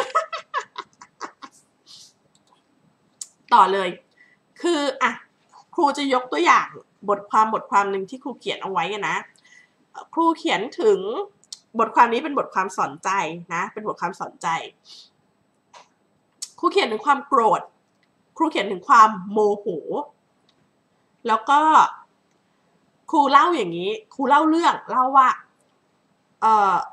ต่อเลยคืออ่ะครูจะยกตัวอย่างบทความบทความหนึ่งที่ครูเขียนเอาไว้นะครูเขียนถึงบทความนี้เป็นบทความสอนใจนะเป็นบทความสอนใจครูเขียนถึงความโกรธครูเขียนถึงความโมโหแล้วก็ครูเล่าอย่างนี้ครูเล่าเรื่องเล่าว่าเอ่อ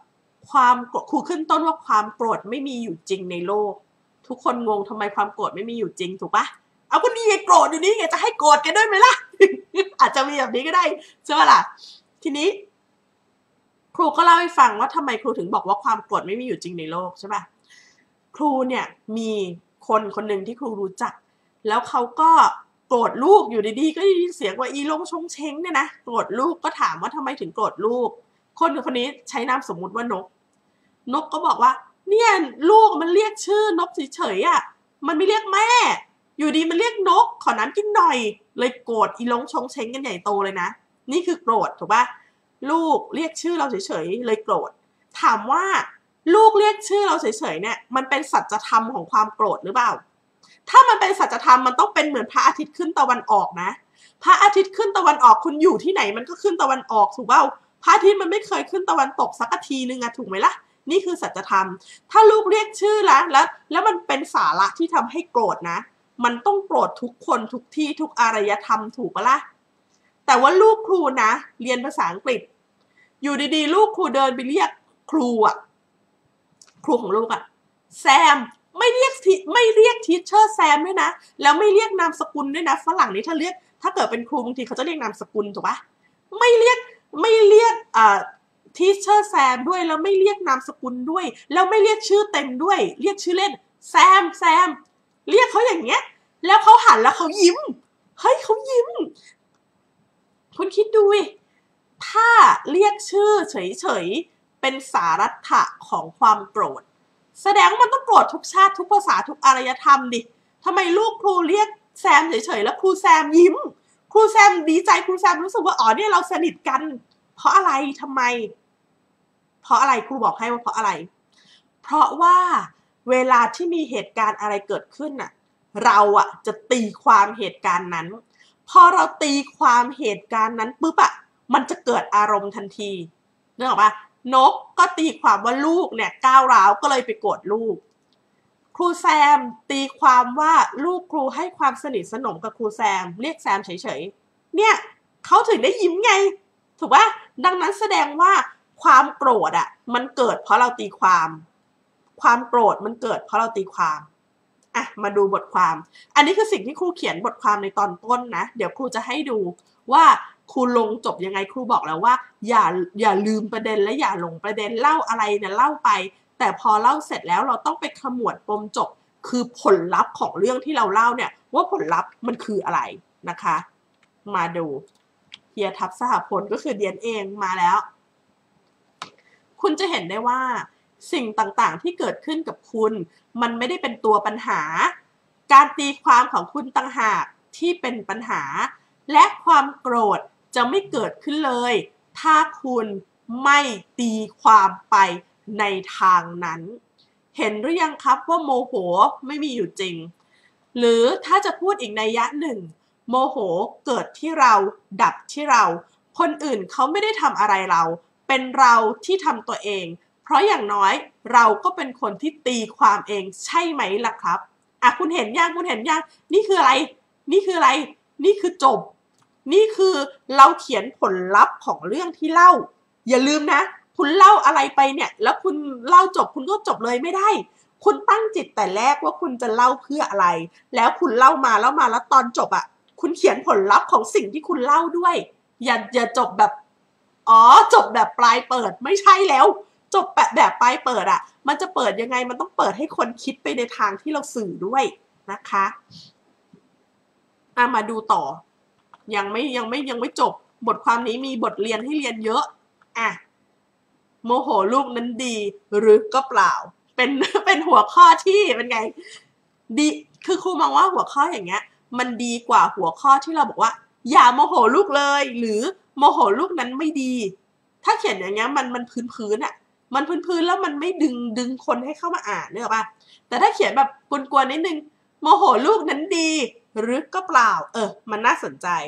ความครูขึ้นต้นว่าความโกรธไม่มีอยู่จริงในโลกทุกคนงงทำไมความโกรธไม่มีอยู่จริงถูกปะเอาก็นี่ไงโกรธอยู่นี่ไงจะให้โกรธกันด้วยไหมล่ะ อาจจะมีแบบนี้ก็ได้ใช่ไหมล่ะทีนี้ครูก็เล่าให้ฟังว่าทำไมครูถึงบอกว่าความโกรธไม่มีอยู่จริงในโลกใช่ปะครูเนี่ยมีคนคนหนึ่งที่ครูรู้จักแล้วเขาก็โกรธลูกอยู่ดีๆก็ได้ยินเสียงว่าอีลงชงเช้งเนี่ยนะโกรธลูกก็ถามว่าทำไมถึงโกรธลูกคนคนนี้ใช้นามสมมุติว่านกนกก็บอกว่าเนี่ยลูกมันเรียกชื่อนกเฉยๆอ่ะมันไม่เรียกแม่อยู่ดีมันเรียกนกขอน้ำกินหน่อยเลยโกรธอีลงชงเช้งกันใหญ่โตเลยนะนี่คือโกรธถูกป่ะลูกเรียกชื่อเราเฉยๆเลยโกรธถามว่าลูกเรียกชื่อเราเฉยๆเนี่ยมันเป็นสัจธรรมของความโกรธหรือเปล่าถ้ามันเป็นสัจธรรมมันต้องเป็นเหมือนพระอาทิตย์ขึ้นตะวันออกนะพระอาทิตย์ขึ้นตะวันออกคุณอยู่ที่ไหนมันก็ขึ้นตะวันออกถูกเปล่าพระอาทิตย์มันไม่เคยขึ้นตะวันตกสักทีนึงอะถูกไหมล่ะนี่คือสัจธรรมถ้าลูกเรียกชื่อแล้วแล้วแล้วมันเป็นสาระที่ทำให้โกรธนะมันต้องโกรธทุกคนทุกที่ทุกอารยธรรมถูกปะล่ะแต่ว่าลูกครูนะเรียนภาษาอังกฤษอยู่ดีๆลูกครูเดินไปเรียกครูอะครูของลูกอะแซมไม่เรียกไม่เรียกทีเชอร์แซมด้วยนะแล้วไม่เรียกนามสกุลด้วยนะฝรั่งนี้ถ้าเรียกถ้าเกิดเป็นครูบางทีเขาจะเรียกนามสกุลถูกปะไม่เรียกไม่เรียกอ่าทีเชอร์แซมด้วยแล้วไม่เรียกนามสกุลด้วยแล้วไม่เรียกชื่อเต็มด้วยเรียกชื่อเล่นแซมแซมเรียกเขาอย่างเงี้ยแล้วเขาหันแล้วเขายิ้มเฮ้ยเขายิ้มคุณคิดดูถ้าเรียกชื่อเฉยๆเป็นสารัตถะของความโกรธแสดงว่ามันต้องโกรธทุกชาติทุกภาษาทุกอารยธรรมดิทำไมลูกครูเรียกแซมเฉยๆแล้วครูแซมยิ้มครูแซมดีใจครูแซมรู้สึกว่าอ๋อเนี่ยเราสนิทกันเพราะอะไรทำไมเพราะอะไรครูบอกให้ว่าเพราะอะไรเพราะว่าเวลาที่มีเหตุการณ์อะไรเกิดขึ้นน่ะเราอ่ะจะตีความเหตุการณ์นั้นพอเราตีความเหตุการณ์นั้นปุ๊บอ่ะมันจะเกิดอารมณ์ทันทีนึกออกปะนกก็ตีความว่าลูกเนี่ยก้าวร้าวก็เลยไปโกรธลูกครูแซมตีความว่าลูกครูให้ความสนิทสนมกับครูแซมเรียกแซมเฉยๆเนี่ยเขาถึงได้ยิ้มไงถูกปะดังนั้นแสดงว่าความโกรธอ่ะมันเกิดเพราะเราตีความความโกรธมันเกิดเพราะเราตีความอ่ะมาดูบทความอันนี้คือสิ่งที่ครูเขียนบทความในตอนต้นนะเดี๋ยวครูจะให้ดูว่าครูลงจบยังไงครูบอกแล้วว่าอย่าอย่าลืมประเด็นและอย่าหลงประเด็นเล่าอะไรเนี่ยเล่าไปแต่พอเล่าเสร็จแล้วเราต้องไปขมวดปมจบคือผลลัพธ์ของเรื่องที่เราเล่าเนี่ยว่าผลลัพธ์มันคืออะไรนะคะมาดูเฮียทับสหพลก็คือเดียนเองมาแล้วคุณจะเห็นได้ว่าสิ่งต่างๆที่เกิดขึ้นกับคุณมันไม่ได้เป็นตัวปัญหาการตีความของคุณต่างหากที่เป็นปัญหาและความโกรธจะไม่เกิดขึ้นเลยถ้าคุณไม่ตีความไปในทางนั้นเห็นหรือยังครับว่าโมโหไม่มีอยู่จริงหรือถ้าจะพูดอีกนัยยะหนึ่งโมโหเกิดที่เราดับที่เราคนอื่นเขาไม่ได้ทำอะไรเราเป็นเราที่ทำตัวเองเพราะอย่างน้อยเราก็เป็นคนที่ตีความเองใช่ไหมล่ะครับอ่ะคุณเห็นยังคุณเห็นยังนี่คืออะไรนี่คืออะไรนี่คือจบนี่คือเราเขียนผลลัพธ์ของเรื่องที่เล่าอย่าลืมนะคุณเล่าอะไรไปเนี่ยแล้วคุณเล่าจบคุณก็จบเลยไม่ได้คุณตั้งจิตแต่แรกว่าคุณจะเล่าเพื่ออะไรแล้วคุณเล่ามาแล้วมาแล้วตอนจบอ่ะคุณเขียนผลลัพธ์ของสิ่งที่คุณเล่าด้วยอย่าอย่าจบแบบอ๋อจบแบบปลายเปิดไม่ใช่แล้วจบแบบแบบปลายเปิดอ่ะมันจะเปิดยังไงมันต้องเปิดให้คนคิดไปในทางที่เราสื่อด้วยนะคะอ่ะมาดูต่อยังไม่ยังไม่ยังไม่จบบทความนี้มีบทเรียนให้เรียนเยอะอ่ะโมโหลูกนั้นดีหรือก็เปล่าเป็นเป็นหัวข้อที่เป็นไงดีคือครูมองว่าหัวข้ออย่างเงี้ยมันดีกว่าหัวข้อที่เราบอกว่าอย่าโมโหลูกเลยหรือโมโหลูกนั้นไม่ดีถ้าเขียนอย่างเงี้ยมันมันพื้นพื้นอ่ะมันพื้นพื้นแล้วมันไม่ดึงดึงคนให้เข้ามาอ่านเนี่ยป่ะแต่ถ้าเขียนแบบกวนๆนิดนึงโมโหลูกนั้นดีหรือก็เปล่าเออมันน่าสนใจ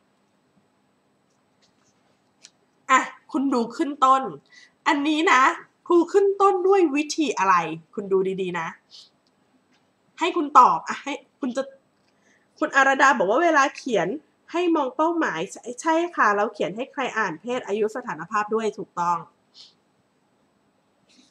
อ่ะคุณดูขึ้นต้นอันนี้นะครูขึ้นต้นด้วยวิธีอะไรคุณดูดีๆนะให้คุณตอบอ่ะให้คุณจะคุณอาราดาบอกว่าเวลาเขียนให้มองเป้าหมายใช่ค่ะเราเขียนให้ใครอ่านเพศอายุสถานภาพด้วยถูกต้อง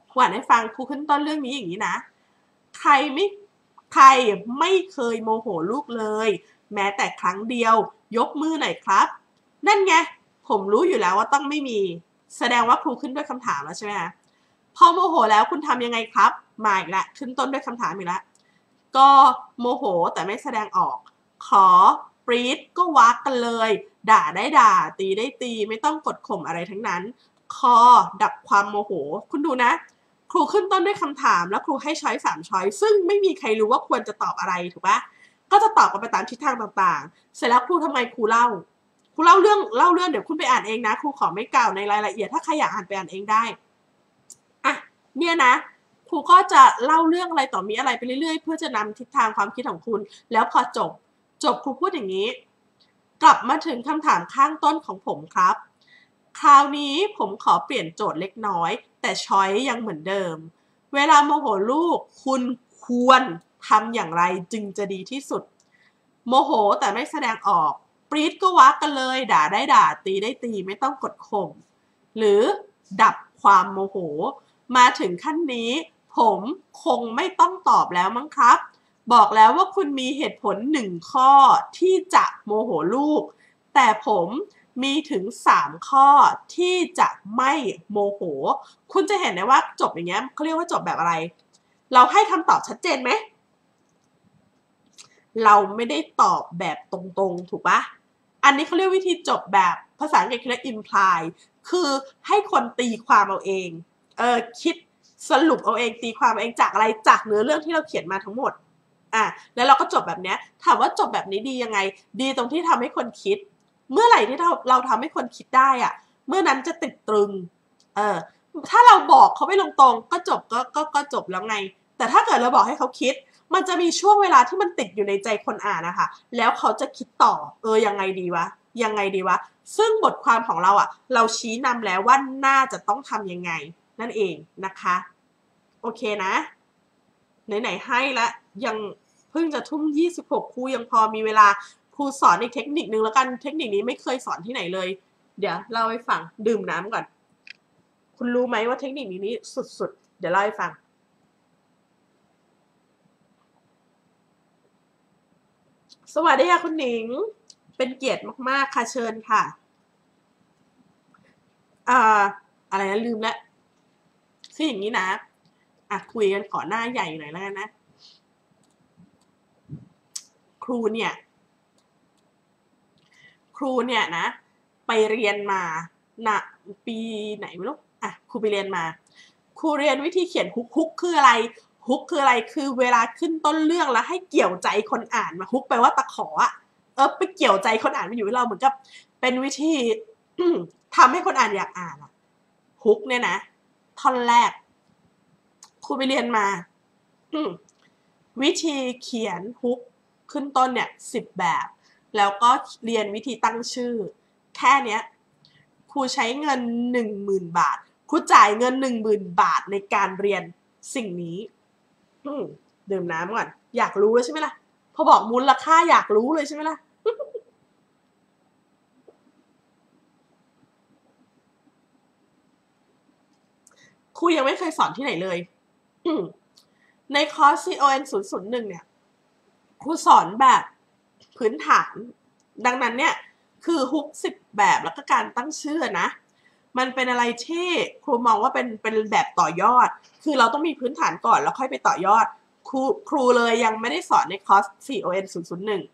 ครูอ่านให้ฟังครูขึ้นต้นเรื่องนี้อย่างนี้นะใครไม่ใครไม่เคยโมโหลูกเลยแม้แต่ครั้งเดียวยกมือหน่อยครับนั่นไงผมรู้อยู่แล้วว่าต้องไม่มีแสดงว่าครูขึ้นด้วยคำถามแล้วใช่ไหมคะพอโมโหแล้วคุณทำยังไงครับมาอีกแล้วขึ้นต้นด้วยคำถามอีกแล้วก็โมโหแต่ไม่แสดงออกขอปรี๊ดก็วักกันเลยด่าได้ด่าตีได้ตีไม่ต้องกดข่มอะไรทั้งนั้นคอดับความโมโหคุณดูนะครูขึ้นต้นด้วยคำถามแล้วครูให้ช้อยสามช้อยซึ่งไม่มีใครรู้ว่าควรจะตอบอะไรถูกปะก็จะตอบกันไปตามทิศทางต่างๆเสร็จแล้วครูทำไงครูเล่าครูเล่าเรื่องเล่าเรื่องเดี๋ยวคุณไปอ่านเองนะครูขอไม่กล่าวในรายละเอียดถ้าใครอยากอ่านไปอ่านเองได้อ่ะเนี่ยนะครูก็จะเล่าเรื่องอะไรต่อมีอะไรไปเรื่อยๆเพื่อจะนำทิศทางความคิดของคุณแล้วพอจบจบครูพูดอย่างนี้กลับมาถึงคำถามข้างต้นของผมครับคราวนี้ผมขอเปลี่ยนโจทย์เล็กน้อยแต่ช้อยยังเหมือนเดิมเวลาโมโหลูกคุณควรทำอย่างไรจึงจะดีที่สุดโมโหแต่ไม่แสดงออกปรี๊ดก็วักกันเลยด่าได้ด่าตีได้ตีไม่ต้องกดข่มหรือดับความโมโหมาถึงขั้นนี้ผมคงไม่ต้องตอบแล้วมั้งครับบอกแล้วว่าคุณมีเหตุผลหนึ่งข้อที่จะโมโหลูกแต่ผมมีถึงสามข้อที่จะไม่โมโหคุณจะเห็นได้ว่าจบอย่างเงี้ยเขาเรียกว่าจบแบบอะไรเราให้คำตอบชัดเจนไหมเราไม่ได้ตอบแบบตรงๆถูกปะอันนี้เขาเรียกวิธีจบแบบภาษาอังกฤษเรียก imply คือให้คนตีความเอาเองเออคิดสรุปเอาเองตีความเอาเองจากอะไรจากเนื้อเรื่องที่เราเขียนมาทั้งหมดอ่ะแล้วเราก็จบแบบนี้ถามว่าจบแบบนี้ดียังไงดีตรงที่ทำให้คนคิดเมื่อไหร่ที่เราเราทำให้คนคิดได้อ่ะเมื่อนั้นจะติดตรึงเออถ้าเราบอกเขาไม่ลงตรงก็จบก็ก็ก็จบแล้วไงแต่ถ้าเกิดเราบอกให้เขาคิดมันจะมีช่วงเวลาที่มันติดอยู่ในใจคนอ่านนะคะแล้วเขาจะคิดต่อเออยังไงดีวะยังไงดีวะซึ่งบทความของเราอ่ะเราชี้นำแล้วว่าน่าจะต้องทำยังไงนั่นเองนะคะโอเคนะไหนๆให้ละยังเพิ่งจะทุ่มยี่สิบหกครูยังพอมีเวลาครูสอนอีกเทคนิคนึงแล้วกันเทคนิคนี้ไม่เคยสอนที่ไหนเลยเดี๋ยวเล่าให้ฟังดื่มน้ำก่อนคุณรู้ไหมว่าเทคนิคนี้สุดๆเดี๋ยวเล่าให้ฟังสวัสดีค่ะคุณหนิงเป็นเกียรติมากๆค่ะเชิญค่ะอ่าอะไรนะลืมแล้วคืออย่างนี้นะอ่ะคุยกันขอหน้าใหญ่หน่อยแล้วกันนะครูเนี่ยครูเนี่ยนะไปเรียนมานะปีไหนไม่รู้อ่ะครูไปเรียนมาครูเรียนวิธีเขียนฮุกฮุกคืออะไรฮุกคืออะไรคือเวลาขึ้นต้นเรื่องแล้วให้เกี่ยวใจคนอ่านมาฮุกแปลว่าตะขออะเออไปเกี่ยวใจคนอ่านมาอยู่ที่เราเหมือนกับเป็นวิธีทำให้คนอ่านอยากอ่านอะฮุกเนี่ยนะท่อนแรกครูไปเรียนมาวิธีเขียนฮุกขึ้นต้นเนี่ยสิบแบบแล้วก็เรียนวิธีตั้งชื่อแค่เนี้ยครูใช้เงินหนึ่งหมื่นบาทครูจ่ายเงินหนึ่งหมื่นบาทในการเรียนสิ่งนี้ดื่มน้ำก่อนอยากรู้เลยใช่ไหมล่ะพอบอกมูลค่าอยากรู้เลยใช่ไหมล่ะครูยังไม่เคยสอนที่ไหนเลยในคอร์ส ซี โอ เอ็น ศูนย์ ศูนย์ หนึ่งเนี่ยครูสอนแบบพื้นฐานดังนั้นเนี่ยคือฮุกสิบแบบแล้วก็การตั้งชื่อนะมันเป็นอะไรที่ครูมองว่าเป็นเป็นแบบต่อยอดคือเราต้องมีพื้นฐานก่อนแล้วค่อยไปต่อยอดครูครูเลยยังไม่ได้สอนในคอร์ส ซี โอ เอ็น ศูนย์ ศูนย์ หนึ่ง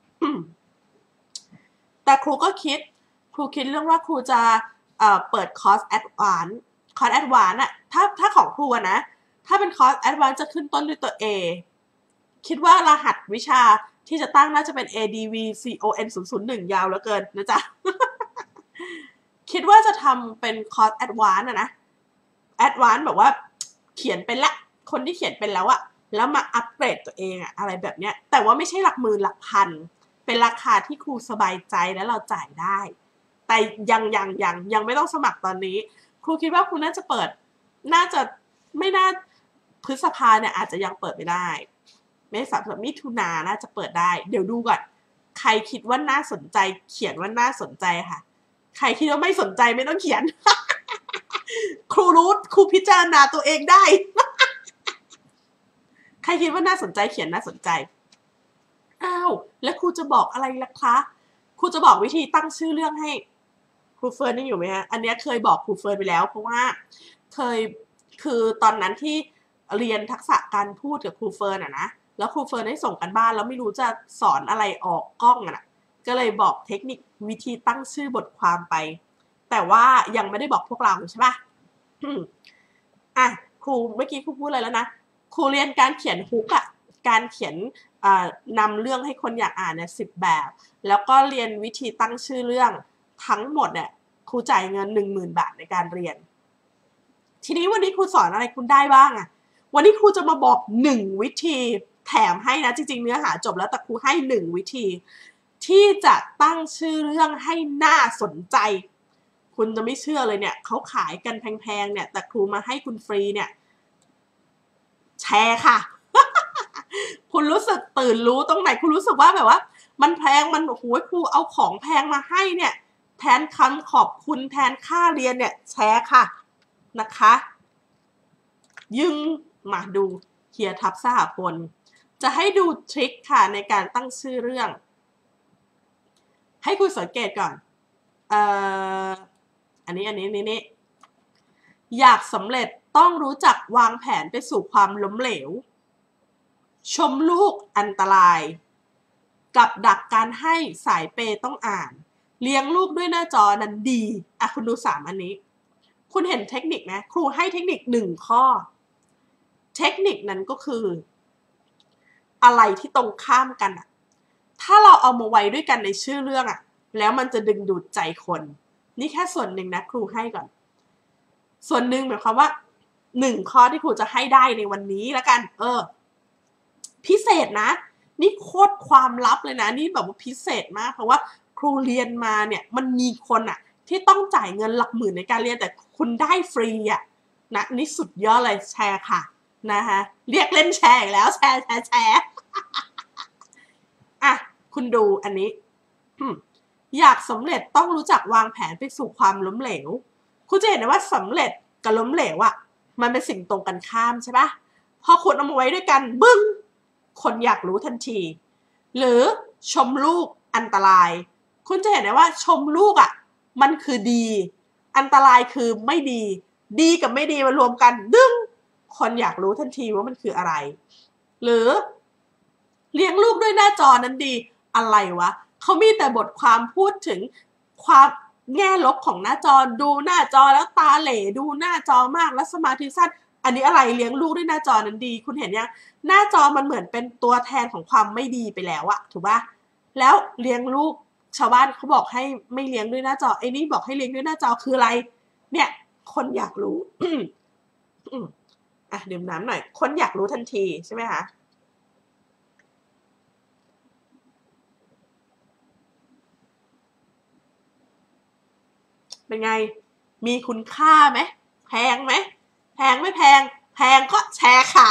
แต่ครูก็คิดครูคิดเรื่องว่าครูจะเอ่อเปิดคอร์สแอดวานซ์คอร์สแอดวานซ์อะถ้าถ้าของครูนะถ้าเป็นคอร์สแอดวานซ์จะขึ้นต้นด้วยตัว A คิดว่ารหัสวิชาที่จะตั้งน่าจะเป็น เอ ดี วี ซี โอ เอ็น ศูนย์ ศูนย์ หนึ่ง ยาวเหลือเกินนะจ๊ะ คิดว่าจะทำเป็นคอร์สแอดวานซ์อะนะแอดวานซ์แบบว่าเขียนเป็นละคนที่เขียนเป็นแล้วอะแล้วมาอัปเกรดตัวเองอะอะไรแบบเนี้ยแต่ว่าไม่ใช่หลักหมื่นหลักพันเป็นราคาที่ครูสบายใจและเราจ่ายได้แต่ยังยังยังยังไม่ต้องสมัครตอนนี้ครูคิดว่าครูน่าจะเปิดน่าจะไม่น่าพฤษภาเนี่ยอาจจะยังเปิดไม่ได้เมษามิถุนาน่าจะเปิดได้เดี๋ยวดูก่อนใครคิดว่าน่าสนใจเขียนว่าน่าสนใจค่ะใครคิดว่าไม่สนใจไม่ต้องเขียนครูรู้ครูพิจารณาตัวเองได้ ใครคิดว่าน่าสนใจเขียนน่าสนใจอ้าวแล้วครูจะบอกอะไรล่ะคะครูจะบอกวิธีตั้งชื่อเรื่องให้ครูเฟิร์นนี่อยู่ไหมฮะอันนี้เคยบอกครูเฟิร์นไปแล้วเพราะว่าเคยคือตอนนั้นที่เรียนทักษะการพูดกับครูเฟิร์นอะนะแล้วครูเฟิร์นให้ส่งกันบ้านแล้วไม่รู้จะสอนอะไรออกกล้องอะนะก็เลยบอกเทคนิควิธีตั้งชื่อบทความไปแต่ว่ายังไม่ได้บอกพวกเราใช่ปะอ่ะครูเมื่อกี้ครูพูดอะไรแล้วนะครูเรียนการเขียนฮุกอะการเขียนนำเรื่องให้คนอยากอ่านเนี่ยสิบแบบแล้วก็เรียนวิธีตั้งชื่อเรื่องทั้งหมดเนี่ยครูจ่ายเงินหนึ่งหมื่นบาทในการเรียนทีนี้วันนี้ครูสอนอะไรคุณได้บ้างอะวันนี้ครูจะมาบอกหนึ่งวิธีแถมให้นะจริงๆเนื้อหาจบแล้วแต่ครูให้หนึ่งวิธีที่จะตั้งชื่อเรื่องให้น่าสนใจคุณจะไม่เชื่อเลยเนี่ยเขาขายกันแพงๆเนี่ยแต่ครูมาให้คุณฟรีเนี่ยแชร์ค่ะ คุณรู้สึกตื่นรู้ตรงไหนคุณรู้สึกว่าแบบว่ามันแพงมันโอ้โหครูเอาของแพงมาให้เนี่ยแทนคำขอบคุณแทนค่าเรียนเนี่ยแชร์ค่ะนะคะยึงมาดูเฮียทับสหพลจะให้ดูทริคค่ะในการตั้งชื่อเรื่องให้คุณสังเกตก่อนเอ่ออันนี้อันนี้นี่นี่อยากสำเร็จต้องรู้จักวางแผนไปสู่ความล้มเหลวชมลูกอันตรายกับดักการให้สายเปต้องอ่านเลี้ยงลูกด้วยหน้าจอนั้นดีอ่ะคุณดูสามอันนี้คุณเห็นเทคนิคไหมครูให้เทคนิคหนึ่งข้อเทคนิคนั้นก็คืออะไรที่ตรงข้ามกันอ่ะถ้าเราเอามาไว้ด้วยกันในชื่อเรื่องอ่ะแล้วมันจะดึงดูดใจคนนี่แค่ส่วนหนึ่งนะครูให้ก่อนส่วนหนึ่งหมายความว่าหนึ่งข้อที่ครูจะให้ได้ในวันนี้แล้วกันเออพิเศษนะนี่โคตรความลับเลยนะนี่แบบว่าพิเศษมากเพราะว่าครูเรียนมาเนี่ยมันมีคนอ่ะที่ต้องจ่ายเงินหลักหมื่นในการเรียนแต่คุณได้ฟรีอ่ะนะนี่สุดยอดเลยแชร์ค่ะนะคะเรียกเล่นแชร์อีกแล้วแชร์แชร์แชร์อ่ะคุณดูอันนี้อยากสำเร็จต้องรู้จักวางแผนไปสู่ความล้มเหลวคุณจะเห็นได้ว่าสำเร็จกับล้มเหลวอ่ะมันเป็นสิ่งตรงกันข้ามใช่ปะพอคุณเอามาไว้ด้วยกันบึ้งคนอยากรู้ทันทีหรือชมลูกอันตรายคุณจะเห็นได้ว่าชมลูกอ่ะมันคือดีอันตรายคือไม่ดีดีกับไม่ดีมารวมกันดึงคนอยากรู้ทันทีว่ามันคืออะไรหรือเลี้ยงลูกด้วยหน้าจอนั้นดีอะไรวะเขามีแต่บทความพูดถึงความแง่ลบของหน้าจอดูหน้าจอแล้วตาเหล่ดูหน้าจอมากแล้วสมาธิสั้นอันนี้อะไรเลี้ยงลูกด้วยหน้าจอนั้นดีคุณเห็นยังหน้าจอมันเหมือนเป็นตัวแทนของความไม่ดีไปแล้วอะถูกปะแล้วเลี้ยงลูกชาวบ้านเขาบอกให้ไม่เลี้ยงด้วยหน้าจอไอ้นี่บอกให้เลี้ยงด้วยหน้าจอคืออะไรเนี่ยคนอยากรู้อ่ะดื่มน้ำหน่อยคนอยากรู้ทันทีใช่ไหมคะเป็นไงมีคุณค่าไหมแพงไหมแพงไม่แพงแพงก็แชร์ค่ะ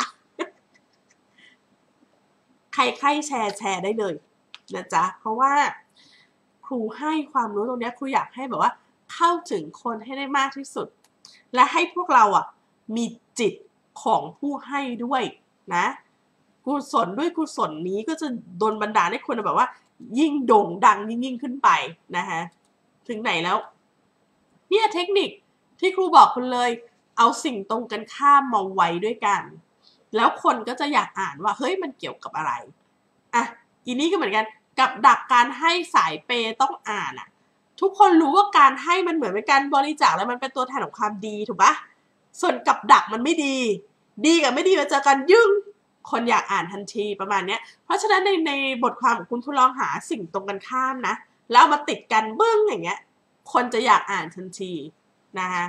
ใครใครแชร์แชร์ได้เลยนะจ๊ะเพราะว่าครูให้ความรู้ตรงนี้ครูอยากให้แบบว่าเข้าถึงคนให้ได้มากที่สุดและให้พวกเราอ่ะมีจิตของผู้ให้ด้วยนะกุศลด้วยกุศลนี้ก็จะโดนบันดาลให้คนแบบว่ายิ่งโด่งดังยิ่งยิ่งขึ้นไปนะคะถึงไหนแล้วเนี่ยเทคนิคที่ครูบอกคุณเลยเอาสิ่งตรงกันข้ามมาไว้ด้วยกันแล้วคนก็จะอยากอ่านว่าเฮ้ยมันเกี่ยวกับอะไรอ่ะอีนี้ก็เหมือนกันกับดักการให้สายเปต้องอ่านอ่ะทุกคนรู้ว่าการให้มันเหมือนเป็นการบริจาคแล้วมันเป็นตัวแทนของความดีถูกปะส่วนกับดักมันไม่ดีดีกับไม่ดีมาเจอกันยึ่งคนอยากอ่านทันทีประมาณนี้เพราะฉะนั้นในในบทความของคุณคุณลองหาสิ่งตรงกันข้ามนะแล้วมาติดกันบึ้งอย่างเงี้ยคนจะอยากอ่านทันทีนะคะ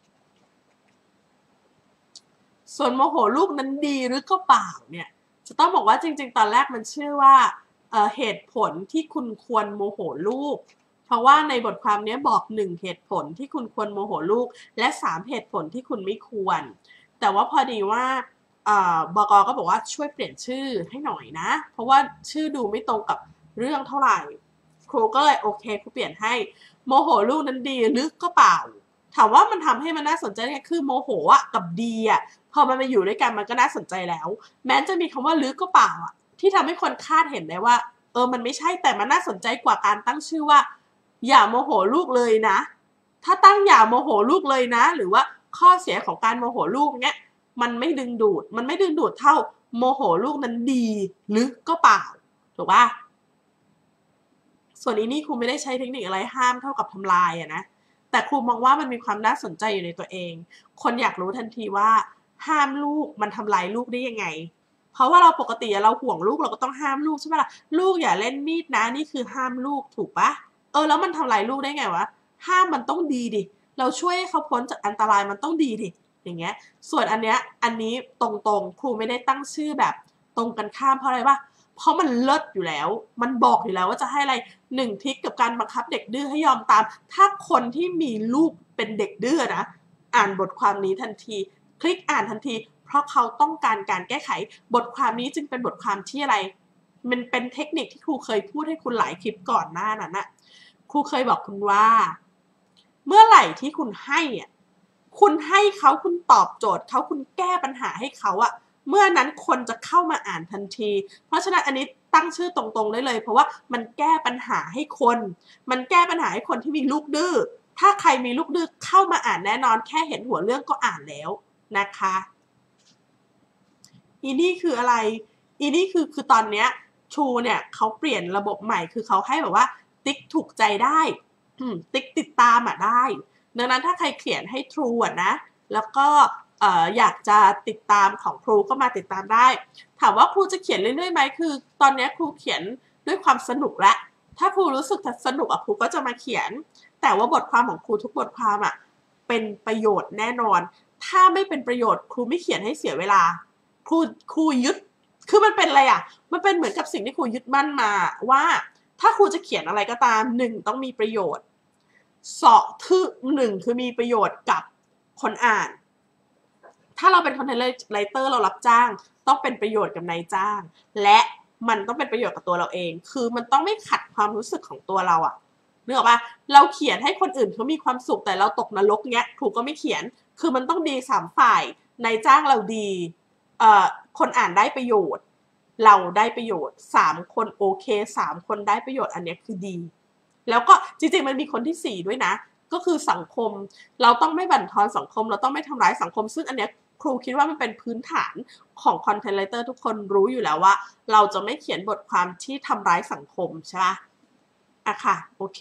ส่วนโมโหลูกนั้นดีหรือก็เปล่าเนี่ยจะต้องบอกว่าจริงๆตอนแรกมันชื่อว่า เอ่อ เหตุผลที่คุณควรโมโหลูกเพราะว่าในบทความนี้บอกหนึ่งเหตุผลที่คุณควรโมโหลูกและสามเหตุผลที่คุณไม่ควรแต่ว่าพอดีว่าบก.ก็บอกว่าช่วยเปลี่ยนชื่อให้หน่อยนะเพราะว่าชื่อดูไม่ตรงกับเรื่องเท่าไหร่ครูก็เลยโอเคครูเปลี่ยนให้โมโหลูกนั้นดีหรือก็เปล่าถามว่ามันทำให้มันน่าสนใจไงคือโมโหอ่ะกับดีอ่ะพอมันมาอยู่ด้วยกันมันก็น่าสนใจแล้วแม้จะมีคำว่าลึกก็เปล่าอ่ะที่ทำให้คนคาดเห็นได้ว่าเออมันไม่ใช่แต่มันน่าสนใจกว่าการตั้งชื่อว่าอย่าโมโหลูกเลยนะถ้าตั้งอย่าโมโหลูกเลยนะหรือว่าข้อเสียของการโมโหลูกเนี้ยมันไม่ดึงดูดมันไม่ดึงดูดเท่าโมโหลูกนั้นดีลึกก็เปล่าถูกป่ะส่วนนี้นี่ครูไม่ได้ใช้เทคนิคอะไรห้ามเท่ากับทำลายอะนะแต่ครูมองว่ามันมีความน่าสนใจอยู่ในตัวเองคนอยากรู้ทันทีว่าห้ามลูกมันทำลายลูกได้ยังไงเพราะว่าเราปกติเราห่วงลูกเราก็ต้องห้ามลูกใช่ไหมล่ะลูกอย่าเล่นมีดนะนี่คือห้ามลูกถูกปะเออแล้วมันทำลายลูกได้ไงวะห้ามมันต้องดีดิเราช่วยให้เขาพ้นจากอันตรายมันต้องดีดิอย่างเงี้ยส่วนอันเนี้ยอันนี้ตรงๆครูไม่ได้ตั้งชื่อแบบตรงกันข้ามเพราะอะไรวะเพราะมันเลิศอยู่แล้วมันบอกอยู่แล้วว่าจะให้อะไรหนึ่งทริคกับการบังคับเด็กดื้อให้ยอมตามถ้าคนที่มีลูกเป็นเด็กดื้อนะอ่านบทความนี้ทันทีคลิกอ่านทันทีเพราะเขาต้องการการแก้ไขบทความนี้จึงเป็นบทความที่อะไรมันเป็นเทคนิคที่ครูเคยพูดให้คุณหลายคลิปก่อนหน้านั้นนะครูเคยบอกคุณว่าเมื่อไหร่ที่คุณให้อ่ะคุณให้เขาคุณตอบโจทย์เขาคุณแก้ปัญหาให้เขาอะเมื่อนั้นคนจะเข้ามาอ่านทันทีเพราะฉะนั้นอันนี้ตั้งชื่อตรงๆได้เลยเพราะว่ามันแก้ปัญหาให้คนมันแก้ปัญหาให้คนที่มีลูกดื้อถ้าใครมีลูกดื้อเข้ามาอ่านแน่นอนแค่เห็นหัวเรื่องก็อ่านแล้วนะคะอีนี่คืออะไรอีนี่คือคือตอนเนี้ยชูเนี่ยเขาเปลี่ยนระบบใหม่คือเขาให้แบบว่าติ๊กถูกใจได้ติ๊กติดตามอ่ะได้ดังนั้นถ้าใครเขียนให้ True อ่ะนะแล้วก็เอ่ออยากจะติดตามของครูก็มาติดตามได้ถามว่าครูจะเขียนเรื่อยๆไหมคือตอนนี้ครูเขียนด้วยความสนุกและถ้าครูรู้สึกสนุกอ่ะครูก็จะมาเขียนแต่ว่าบทความของครูทุกบทความอ่ะเป็นประโยชน์แน่นอนถ้าไม่เป็นประโยชน์ครูไม่เขียนให้เสียเวลาครูครูยึดคือมันเป็นอะไรอ่ะมันเป็นเหมือนกับสิ่งที่ครูยึดมั่นมาว่าถ้าครูจะเขียนอะไรก็ตามหนึ่งต้องมีประโยชน์สองคือหนึ่งคือมีประโยชน์กับคนอ่านถ้าเราเป็นคอนเทนต์ไรเตอร์เรารับจ้างต้องเป็นประโยชน์กับนายจ้างและมันต้องเป็นประโยชน์กับตัวเราเองคือมันต้องไม่ขัดความรู้สึกของตัวเราอะนึกออกปะเราเขียนให้คนอื่นเขามีความสุขแต่เราตกนรกเงี้ยครูก็ไม่เขียนคือมันต้องดีสามฝ่ายนายจ้างเราดีเอ่อคนอ่านได้ประโยชน์เราได้ประโยชน์สามคนโอเคสามคนได้ประโยชน์อันนี้คือดีแล้วก็จริงๆมันมีคนที่สี่ด้วยนะก็คือสังคมเราต้องไม่บั่นทอนสังคมเราต้องไม่ทำร้ายสังคมซึ่งอันเนี้ยครูคิดว่ามันเป็นพื้นฐานของคอนเทนต์ไรเตอร์ทุกคนรู้อยู่แล้วว่าเราจะไม่เขียนบทความที่ทำร้ายสังคมใช่ปะอะค่ะโอเค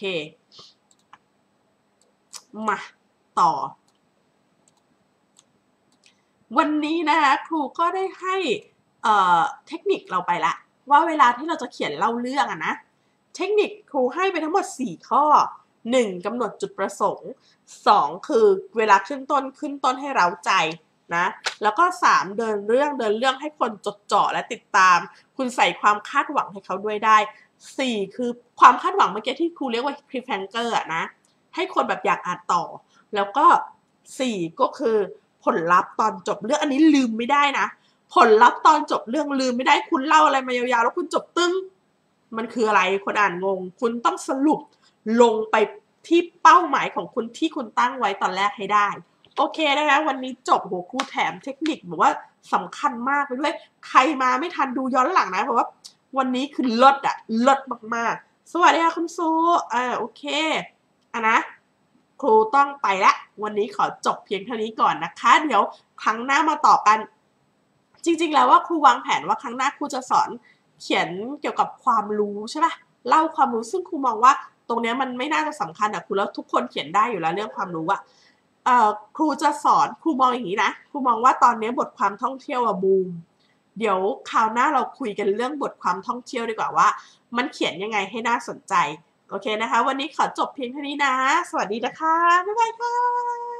มาต่อวันนี้นะคะครูก็ได้ให้เอ่อเทคนิคเราไปละว่าเวลาที่เราจะเขียนเล่าเรื่องอะนะเทคนิคครูให้ไปทั้งหมดสี่ข้อหนึ่งกำหนดจุดประสงค์สองคือเวลาขึ้นต้นขึ้นต้นให้เร้าใจนะแล้วก็สามเดินเรื่องเดินเรื่องให้คนจดจ่อและติดตามคุณใส่ความคาดหวังให้เขาด้วยได้สี่คือความคาดหวังเมื่อกี้ที่ครูเรียกว่า cliffhanger อะนะให้คนแบบอยากอ่านต่อแล้วก็สี่ก็คือผลลัพธ์ตอนจบเรื่องอันนี้ลืมไม่ได้นะผลลัพธ์ตอนจบเรื่องลืมไม่ได้คุณเล่าอะไรมายาวๆแล้วคุณจบตึ้งมันคืออะไรคนอ่านงงคุณต้องสรุปลงไปที่เป้าหมายของคุณที่คุณตั้งไว้ตอนแรกให้ได้โอเคนะคะวันนี้จบโหครูแถมเทคนิคบอกว่าสำคัญมากไปด้วยใครมาไม่ทันดูย้อนหลังนะเพราะว่าวันนี้คือเลิศอะเลิศมากๆสวัสดีค่ะคุณซูอ่าโอเคอ่ะนะครูต้องไปละวันนี้ขอจบเพียงเท่านี้ก่อนนะคะเดี๋ยวครั้งหน้ามาต่อกันจริงๆแล้วว่าครูวางแผนว่าครั้งหน้าครูจะสอนเขียนเกี่ยวกับความรู้ใช่ป่ะเล่าความรู้ซึ่งครูมองว่าตรงนี้มันไม่น่าจะสำคัญอะครูแล้วทุกคนเขียนได้อยู่แล้วเรื่องความรู้อะเอ่อครูจะสอนครูมองอย่างนี้นะครูมองว่าตอนนี้บทความท่องเที่ยวอะบูมเดี๋ยวคราวหน้าเราคุยกันเรื่องบทความท่องเที่ยวดีกว่าว่ามันเขียนยังไงให้น่าสนใจโอเคนะคะวันนี้ขอจบเพียงเท่านี้นะสวัสดีนะคะบ๊ายบายค่ะ